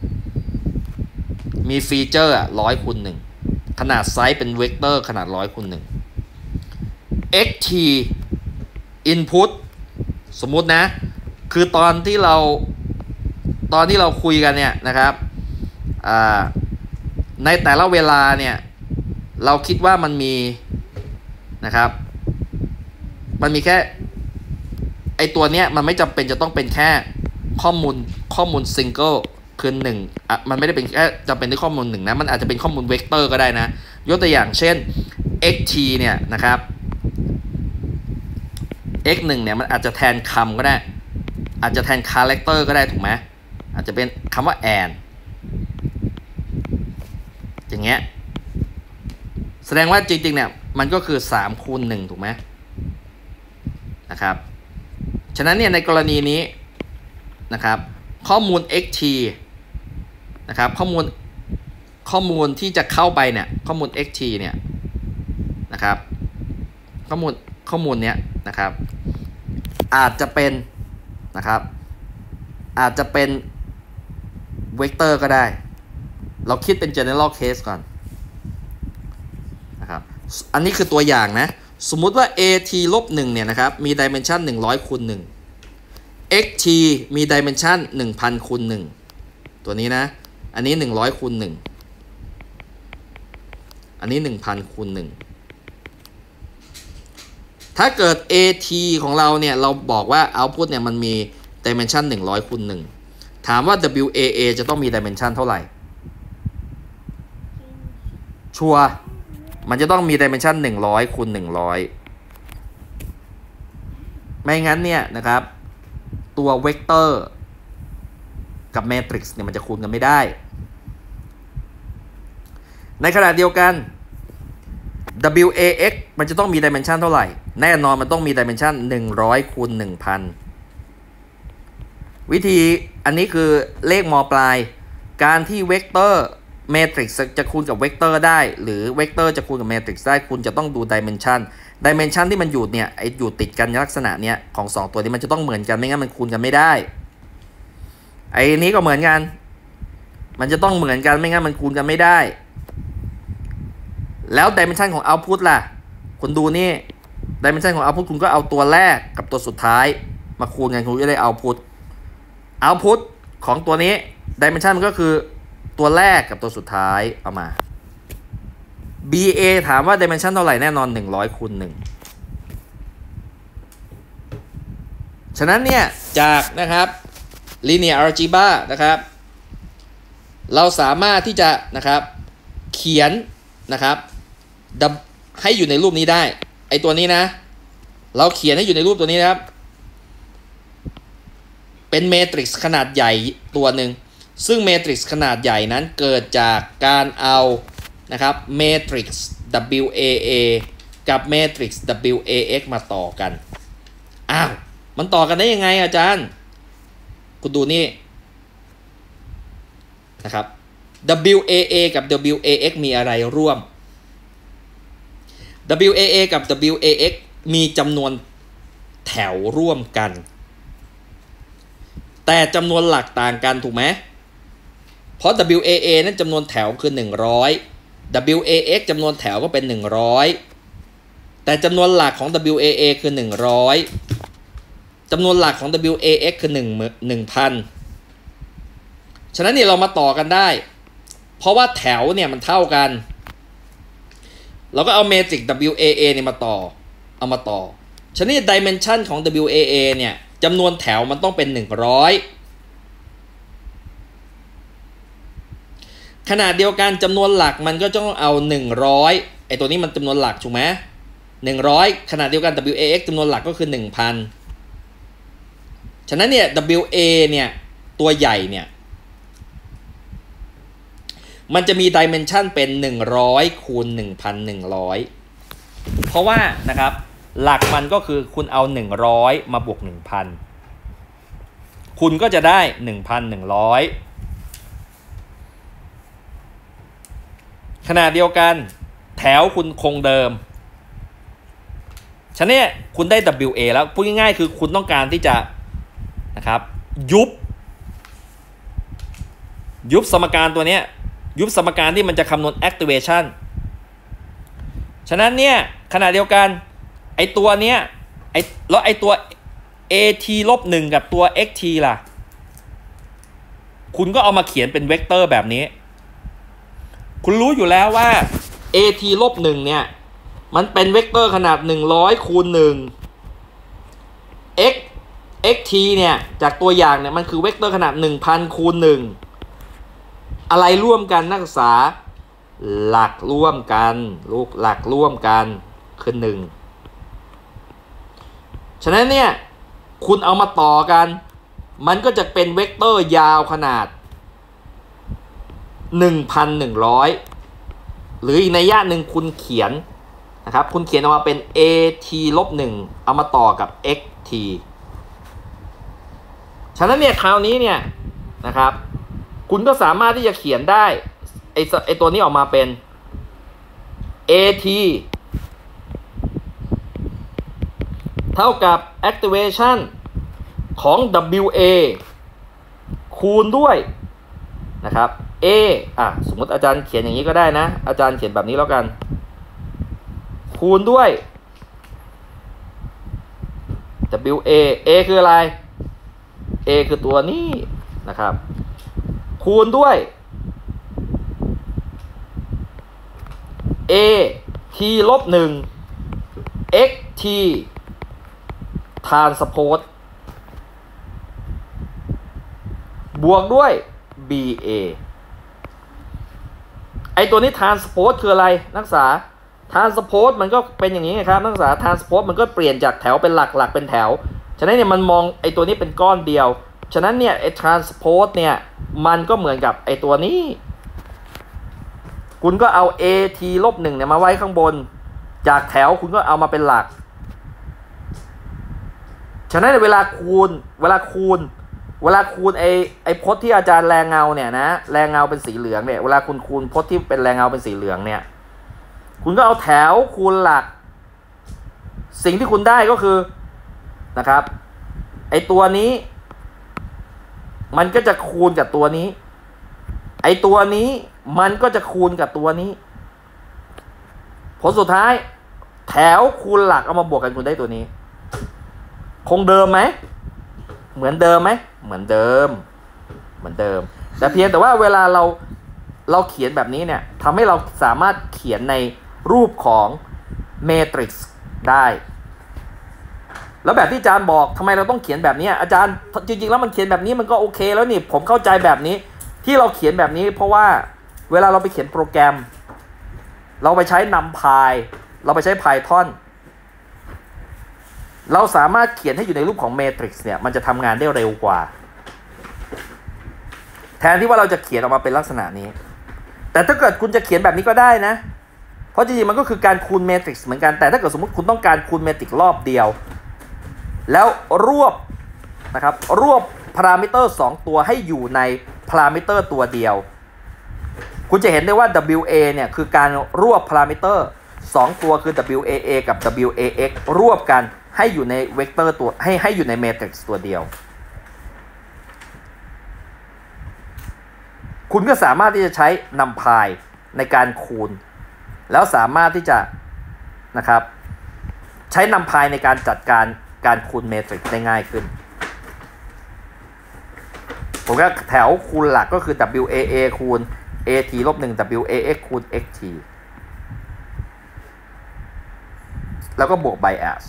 มีฟีเจอร์ร้อยคูณหนึ่งขนาดไซส์เป็นเวกเตอร์ขนาดร้อยคูณหนึ่ง xt input สมมุตินะคือตอนที่เราตอนที่เราคุยกันเนี่ยนะครับในแต่ละเวลาเนี่ยเราคิดว่ามันมีนะครับมันมีแค่ไอตัวเนี้ยมันไม่จำเป็นจะต้องเป็นแค่ข้อมูลข้อมูลซิงเกิลคือหนึ่งอ่ะมันไม่ได้เป็นแค่จำเป็นที่ข้อมูลหนึ่งนะมันอาจจะเป็นข้อมูลเวกเตอร์ก็ได้นะยกตัวอย่างเช่น xt เนี่ยนะครับ x หนึ่งเนี่ยมันอาจจะแทนคำก็ได้อาจจะแทนคาแรคเตอร์ก็ได้ถูกไหมอาจจะเป็นคำว่า and อย่างเงี้ยแสดงว่าจริงๆเนี่ยมันก็คือสามคูณหนึ่งถูกไหมนะครับฉะนั้นเนี่ยในกรณีนี้นะครับข้อมูล xt นะครับข้อมูลข้อมูลที่จะเข้าไปเนี่ยข้อมูล xt เนี่ยนะครับข้อมูลข้อมูลเนี้ยนะครับอาจจะเป็นนะครับอาจจะเป็นเวกเตอร์ก็ได้เราคิดเป็น general case ก่อนนะครับอันนี้คือตัวอย่างนะสมมุติว่า at ลบหนึ่งเนี่ยนะครับมี dimension หนึ่งร้อยคูณหนึ่ง xt มี dimension หนึ่งพันคูณหนึ่งตัวนี้นะอันนี้หนึ่งร้อยคูณหนึ่งอันนี้หนึ่งพันคูณหนึ่งถ้าเกิด at ของเราเนี่ยเราบอกว่า output เนี่ยมันมี dimension หนึ่งร้อยคูณหนึ่งถามว่า waa จะต้องมี dimension เท่าไหร่ชัวร์มันจะต้องมี dimension หนึ่งร้อยคูณหนึ่งร้อยไม่งั้นเนี่ยนะครับตัวเวกเตอร์กับแมทริกซ์เนี่ยมันจะคูณกันไม่ได้ในขณะเดียวกัน wax มันจะต้องมี dimension เท่าไหร่แน่นอนมันต้องมี dimension หนึ่งร้อยคูณหนึ่งพันวิธีอันนี้คือเลขมปลายการที่เวกเตอร์แมทริกซ์จะคูณกับเวกเตอร์ได้หรือเวกเตอร์จะคูณกับแมทริกซ์ได้คุณจะต้องดู dimension dimension ที่มันอยู่เนี่ยไออยู่ติดกันลักษณะเนี้ยของสองตัวนี้มันจะต้องเหมือนกันไม่งั้นมันคูณกันไม่ได้ไอ้นี้ก็เหมือนกันมันจะต้องเหมือนกันไม่งั้นมันคูณกันไม่ได้แล้ว dimension ของ output ล่ะคุณดูนี่ dimension ของ output คุณก็เอาตัวแรกกับตัวสุดท้ายมาคูณกันคุณจะได้ output output ของตัวนี้ dimension มันก็คือตัวแรกกับตัวสุดท้ายเอามา ba ถามว่า dimension เท่าไหร่แน่นอนหนึ่งร้อยคูณหนึ่งฉะนั้นเนี่ยจากนะครับ linear algebra นะครับเราสามารถที่จะนะครับเขียนนะครับให้อยู่ในรูปนี้ได้ไอตัวนี้นะเราเขียนให้อยู่ในรูปตัวนี้นะครับเป็นเมทริกซ์ขนาดใหญ่ตัวหนึ่งซึ่งเมทริกซ์ขนาดใหญ่นั้นเกิดจากการเอานะครับเมทริกซ์ waa กับเมทริกซ์ wax มาต่อกันอ้าวมันต่อกันได้ยังไงอาจารย์คุณดูนี่นะครับ waa กับ wax มีอะไรร่วม waa กับ wax มีจำนวนแถวร่วมกันแต่จำนวนหลักต่างกันถูกไหมเพราะ waa นั้นจำนวนแถวคือหนึ่งร้อย wax จำนวนแถวก็เป็นหนึ่งร้อยแต่จำนวนหลักของ waa คือหนึ่งร้อยจำนวนหลักของ wax คือหนึ่ง หนึ่งพันฉะนั้นเนี่ยเรามาต่อกันได้เพราะว่าแถวเนี่ยมันเท่ากันเราก็เอาเมทริกซ์ waa เนี่ยมาต่อเอามาต่อฉะนั้น dimension ของ waa เนี่ยจำนวนแถวมันต้องเป็นหนึ่งร้อยขนาดเดียวกันจำนวนหลักมันก็ต้องเอาหนึ่งร้อยไอตัวนี้มันจำนวนหลักถูกไหมหนึ่งร้อยขนาดเดียวกัน wax จำนวนหลักก็คือ หนึ่งพัน ฉะนั้นเนี่ย wa เนี่ยตัวใหญ่เนี่ยมันจะมี dimension เป็นหนึ่งร้อยคูณ หนึ่งพันหนึ่งร้อย เพราะว่านะครับหลักมันก็คือคุณเอาหนึ่งร้อยมาบวก หนึ่งพัน คุณก็จะได้ หนึ่งพันหนึ่งร้อย ขนาดเดียวกันแถวคุณคงเดิมฉะนั้นคุณได้ wa แล้วพูดง่ายๆคือคุณต้องการที่จะนะครับยุบยุบสมการตัวนี้ยุบสมการที่มันจะคำนวณ activation ฉะนั้นเนี่ยขณะเดียวกันไอตัวเนี้ยไอแล้วไอตัว at ลบหนึ่งกับตัว xt ล่ะคุณก็เอามาเขียนเป็นเวกเตอร์แบบนี้คุณรู้อยู่แล้วว่า at ลบหนึ่งเนี่ยมันเป็นเวกเตอร์ขนาดหนึ่งร้อยคูณหนึ่ง x xt เนี่ยจากตัวอย่างเนี่ยมันคือเวกเตอร์ขนาด หนึ่งพัน คูณ หนึ่ง อะไรร่วมกันนักศึกษาหลักร่วมกันลูกหลักร่วมกันคือหนึ่งฉะนั้นเนี่ยคุณเอามาต่อกันมันก็จะเป็นเวกเตอร์ยาวขนาด หนึ่งพันหนึ่งร้อย หรืออีกนัยยะหนึ่งคุณเขียนนะครับคุณเขียนออกมาเป็น at ลบหนึ่งเอามาต่อกับ xt ฉะนั้นเนี่ยคราวนี้เนี่ยนะครับคุณก็สามารถที่จะเขียนได้ไอ้ไอ้ตัวนี้ออกมาเป็น at เท่ากับ activation ของ wa คูณด้วยนะครับ a อ่ะสมมติอาจารย์เขียนอย่างนี้ก็ได้นะอาจารย์เขียนแบบนี้แล้วกันคูณด้วย wa a คืออะไร a คือตัวนี้นะครับคูณด้วย a t ลบหนึ่ง xt transpose บวกด้วย ba ไอตัวนี้ transpose คืออะไรนักศึกษา transpose มันก็เป็นอย่างนี้ไงครับนักศึกษา transpose มันก็เปลี่ยนจากแถวเป็นหลักหลักเป็นแถวฉะนั้นเนี่ยมันมองไอตัวนี้เป็นก้อนเดียวฉะนั้นเนี่ยไอ transpose เนี่ยมันก็เหมือนกับไอตัวนี้คุณก็เอา at ลบหนึ่งเนี่ยมาไว้ข้างบนจากแถวคุณก็เอามาเป็นหลักฉะนั้นเวลาคูณเวลาคูณเวลาคูณไอไอพจน์ที่อาจารย์แรงเงาเนี่ยนะแรงเงาเป็นสีเหลืองเนี่ยเวลาคุณคูณพจน์ที่เป็นแรงเงาเป็นสีเหลืองเนี่ยคุณก็เอาแถวคูณหลักสิ่งที่คุณได้ก็คือนะครับไอตัวนี้มันก็จะคูณกับตัวนี้ไอตัวนี้มันก็จะคูณกับตัวนี้ผลสุดท้ายแถวคูณหลักเอามาบวกกันคุณได้ตัวนี้คงเดิมไหมเหมือนเดิมไหมเหมือนเดิมเหมือนเดิมแต่เพียงแต่ว่าเวลาเราเราเขียนแบบนี้เนี่ยทำให้เราสามารถเขียนในรูปของเมทริกซ์ได้แล้วแบบที่อาจารย์บอกทำไมเราต้องเขียนแบบนี้อาจารย์จริงๆแล้วมันเขียนแบบนี้มันก็โอเคแล้วนี่ผมเข้าใจแบบนี้ที่เราเขียนแบบนี้เพราะว่าเวลาเราไปเขียนโปรแกรมเราไปใช้ NumPy เราไปใช้ Python เราสามารถเขียนให้อยู่ในรูปของ Matrix เนี่ยมันจะทำงานได้เร็วกว่าแทนที่ว่าเราจะเขียนออกมาเป็นลักษณะนี้แต่ถ้าเกิดคุณจะเขียนแบบนี้ก็ได้นะเพราะจริงๆมันก็คือการคูณ Matrix เหมือนกันแต่ถ้าเกิดสมมติคุณต้องการคูณ Matrix รอบเดียวแล้วรวบนะครับรวบพารามิเตอร์สองตัวให้อยู่ในพารามิเตอร์ตัวเดียวคุณจะเห็นได้ว่า wa เนี่ยคือการรวบพารามิเตอร์สองตัวคือ waa กับ wax รวบกันให้อยู่ในเวกเตอร์ตัวให้ให้อยู่ในเมทริกซ์ตัวเดียวคุณก็สามารถที่จะใช้ NumPy ในการคูณแล้วสามารถที่จะนะครับใช้ NumPy ในการจัดการการคูณเมทริกซ์ได้ง่ายขึ้นผมก็แถวคูณหลักก็คือ waa คูณ at ลบหนึ่ง wax คูณ xt แล้วก็บวก bias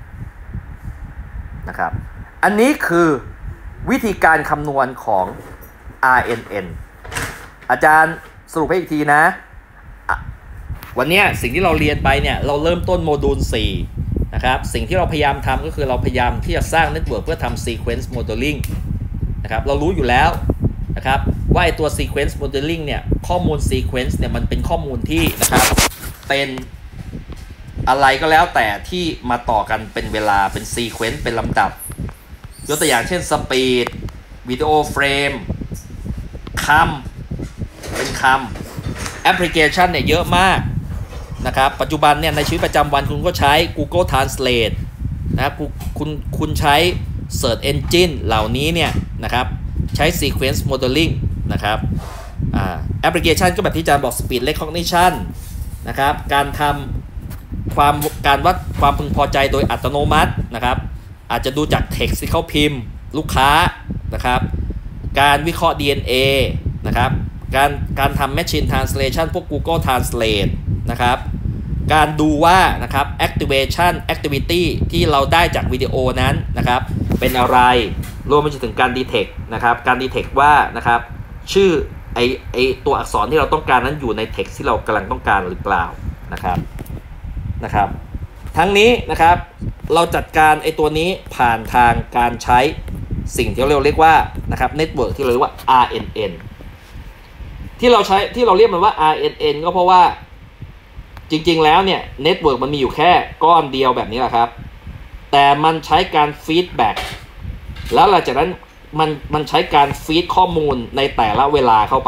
นะครับอันนี้คือวิธีการคำนวณของ อาร์ เอ็น เอ็น อาจารย์สรุปให้อีกทีนะวันนี้สิ่งที่เราเรียนไปเนี่ยเราเริ่มต้นโมดูลสี่นะครับสิ่งที่เราพยายามทำก็คือเราพยายามที่จะสร้างเน็ตเวิร์กเพื่อทำ sequence modeling นะครับเรารู้อยู่แล้วนะครับว่าไอตัว sequence modeling เนี่ยข้อมูล sequence เนี่ยมันเป็นข้อมูลที่นะครับเป็นอะไรก็แล้วแต่ที่มาต่อกันเป็นเวลาเป็น sequence เป็นลำดับยกตัวอย่างเช่น speed วิดีโอเฟรมคำเป็นคำแอปพลิเคชันเนี่ยเยอะมากนะครับปัจจุบันเนี่ยในชีวิตประจำวันคุณก็ใช้ Google Translate นะครับคุณคุณคุณใช้ Search Engine เหล่านี้เนี่ยนะครับใช้ Sequence Modeling นะครับอ่าแอปพลิเคชันก็แบบที่อาจารย์บอก Speed Recognition นะครับการทำความการวัดความพึงพอใจโดยอัตโนมัตินะครับอาจจะดูจาก Text ที่เขาพิมพ์ลูกค้านะครับการวิเคราะห์ ดี เอ็น เอ นะครับการการทำ Machine Translation พวก Google Translate นะครับการดูว่านะครับ Activation Activity ที่เราได้จากวิดีโอนั้นนะครับเป็นอะไรรวมไปจนถึงการ detect นะครับการ detect ว่านะครับชื่อไอไอตัวอักษรที่เราต้องการนั้นอยู่ใน text ที่เรากำลังต้องการหรือเปล่านะครับนะครับทั้งนี้นะครับเราจัดการไอตัวนี้ผ่านทางการใช้สิ่งที่เราเรียกว่านะครับ network ที่เราเรียกว่า อาร์ เอ็น เอ็น ที่เราใช้ที่เราเรียกมันว่า อาร์ เอ็น เอ็น ก็เพราะว่าจริงๆแล้วเนี่ย network มันมีอยู่แค่ก้อนเดียวแบบนี้แหละครับแต่มันใช้การ feedback แล้วหลังจากนั้นมันมันใช้การ feed ข้อมูลในแต่ละเวลาเข้าไป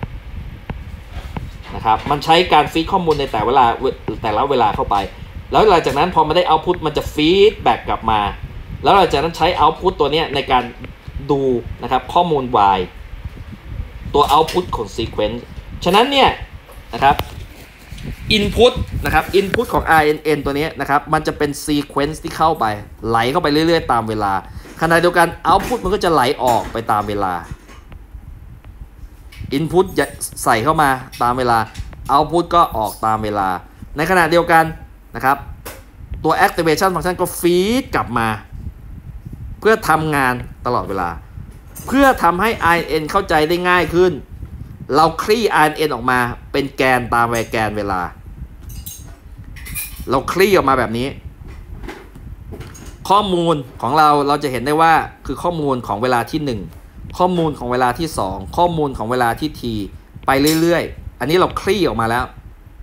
นะครับมันใช้การ feed ข้อมูลในแต่เวลาแต่ละเวลาเข้าไปแล้วหลังจากนั้นพอมันได้ output มันจะ feedback กลับมาแล้วหลังจากนั้นใช้ output ตัวนี้ในการดูนะครับข้อมูล y ตัว output ของ sequence ฉะนั้นเนี่ยนะครับ input นะครับ input ของ อาร์ เอ็น เอ็น ตัวนี้นะครับมันจะเป็น sequence ที่เข้าไปไหลเข้าไปเรื่อยๆตามเวลาขณะเดียวกัน output มันก็จะไหลออกไปตามเวลา input ใส่เข้ามาตามเวลา output ก็ออกตามเวลาในขณะเดียวกันนะครับตัว activation function ก็ feed กลับมาเพื่อทำงานตลอดเวลาเพื่อทำให้ อาร์ เอ็น เอ็น เข้าใจได้ง่ายขึ้นเราคลี่ อาร์ เอ็น เอ็น ออกมาเป็นแกนตามแวแกนเวลาเราคลี่ออกมาแบบนี้ข้อมูลของเราเราจะเห็นได้ว่าคือข้อมูลของเวลาที่หนึ่งข้อมูลของเวลาที่สองข้อมูลของเวลาที่ t ไปเรื่อยๆอันนี้เราคลี่ออกมาแล้ว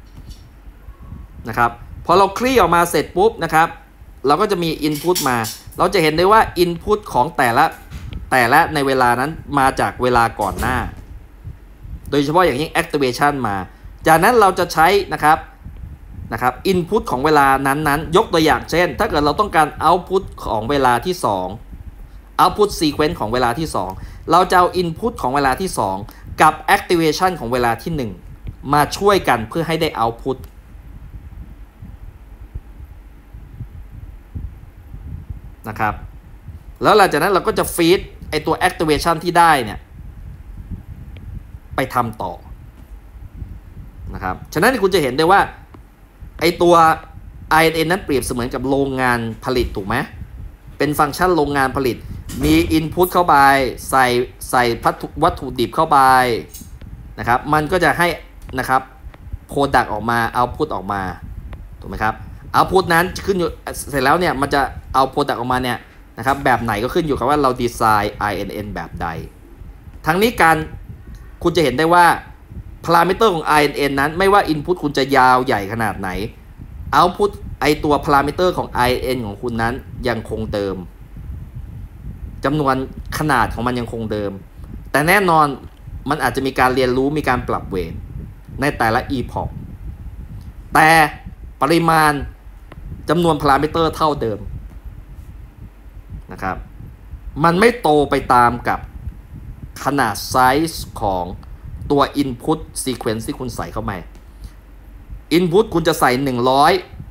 นะครับพอเราคลี่ออกมาเสร็จปุ๊บนะครับเราก็จะมี input มาเราจะเห็นได้ว่า input ของแต่ละแต่ละในเวลานั้นมาจากเวลาก่อนหน้าโดยเฉพาะอย่างยิ่ง activation มาจากนั้นเราจะใช้นะครับนะครับ input ของเวลานั้นๆยกตัวอย่างเช่นถ้าเกิดเราต้องการ output ของเวลาที่สอง output sequence ของเวลาที่สองเราจะเอา input ของเวลาที่สองกับ activation ของเวลาที่หนึ่งมาช่วยกันเพื่อให้ได้ output นะครับแล้วหลังจากนั้นเราก็จะ feed ไอตัว activation ที่ได้เนี่ยไปทำต่อนะครับฉะนั้นคุณจะเห็นได้ว่าไอตัว อาร์ เอ็น เอ็น นั้นเปรียบเสมือนกับโรงงานผลิตถูกไหมเป็นฟังก์ชันโรงงานผลิตมี input เข้าไปใส่ใส่วัตถุดิบเข้าไปนะครับมันก็จะให้นะครับ product ออกมา output ออกมาถูกไหมครับ output นั้นขึ้นอยู่เสร็จแล้วเนี่ยมันจะเอา product ออกมาเนี่ยนะครับแบบไหนก็ขึ้นอยู่กับว่าเราดีไซน์ อาร์ เอ็น เอ็น แบบใดทั้งนี้การคุณจะเห็นได้ว่าพารามิเตอร์ของ อาร์ เอ็น เอ็น นั้นไม่ว่า input คุณจะยาวใหญ่ขนาดไหน output ไอตัวพารามิเตอร์ของ อาร์ เอ็น เอ็น ของคุณนั้นยังคงเดิมจำนวนขนาดของมันยังคงเดิมแต่แน่นอนมันอาจจะมีการเรียนรู้มีการปรับเวทในแต่ละ epoch แต่ปริมาณจำนวนพารามิเตอร์เท่าเดิมนะครับมันไม่โตไปตามกับขนาดไซส์ของตัว input sequence ที่คุณใส่เข้ามา input คุณจะใส่หนึ่งร้อย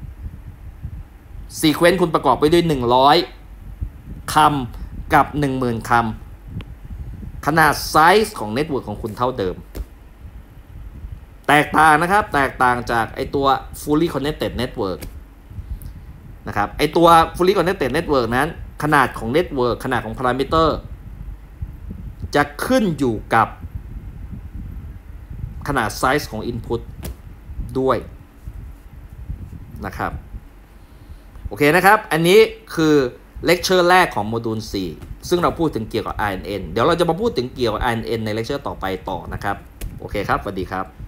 sequence คุณประกอบไปด้วยหนึ่งร้อยคำกับ หนึ่งหมื่น คำขนาดไซส์ของ network ของคุณเท่าเดิมแตกต่างนะครับแตกต่างจากไอตัว fully connected network นะครับไอตัว fully connected network นั้นขนาดของ network ขนาดของ parameter จะขึ้นอยู่กับขนาดไซส์ของ input ด้วยนะครับโอเคนะครับอันนี้คือเลคเชอร์แรกของโมดูลสี่ซึ่งเราพูดถึงเกี่ยวกับ อาร์ เอ็น เอ็น เดี๋ยวเราจะมาพูดถึงเกี่ยวกับ อาร์ เอ็น เอ็น ในเลคเชอร์ต่อไปต่อนะครับโอเคครับสวัสดีครับ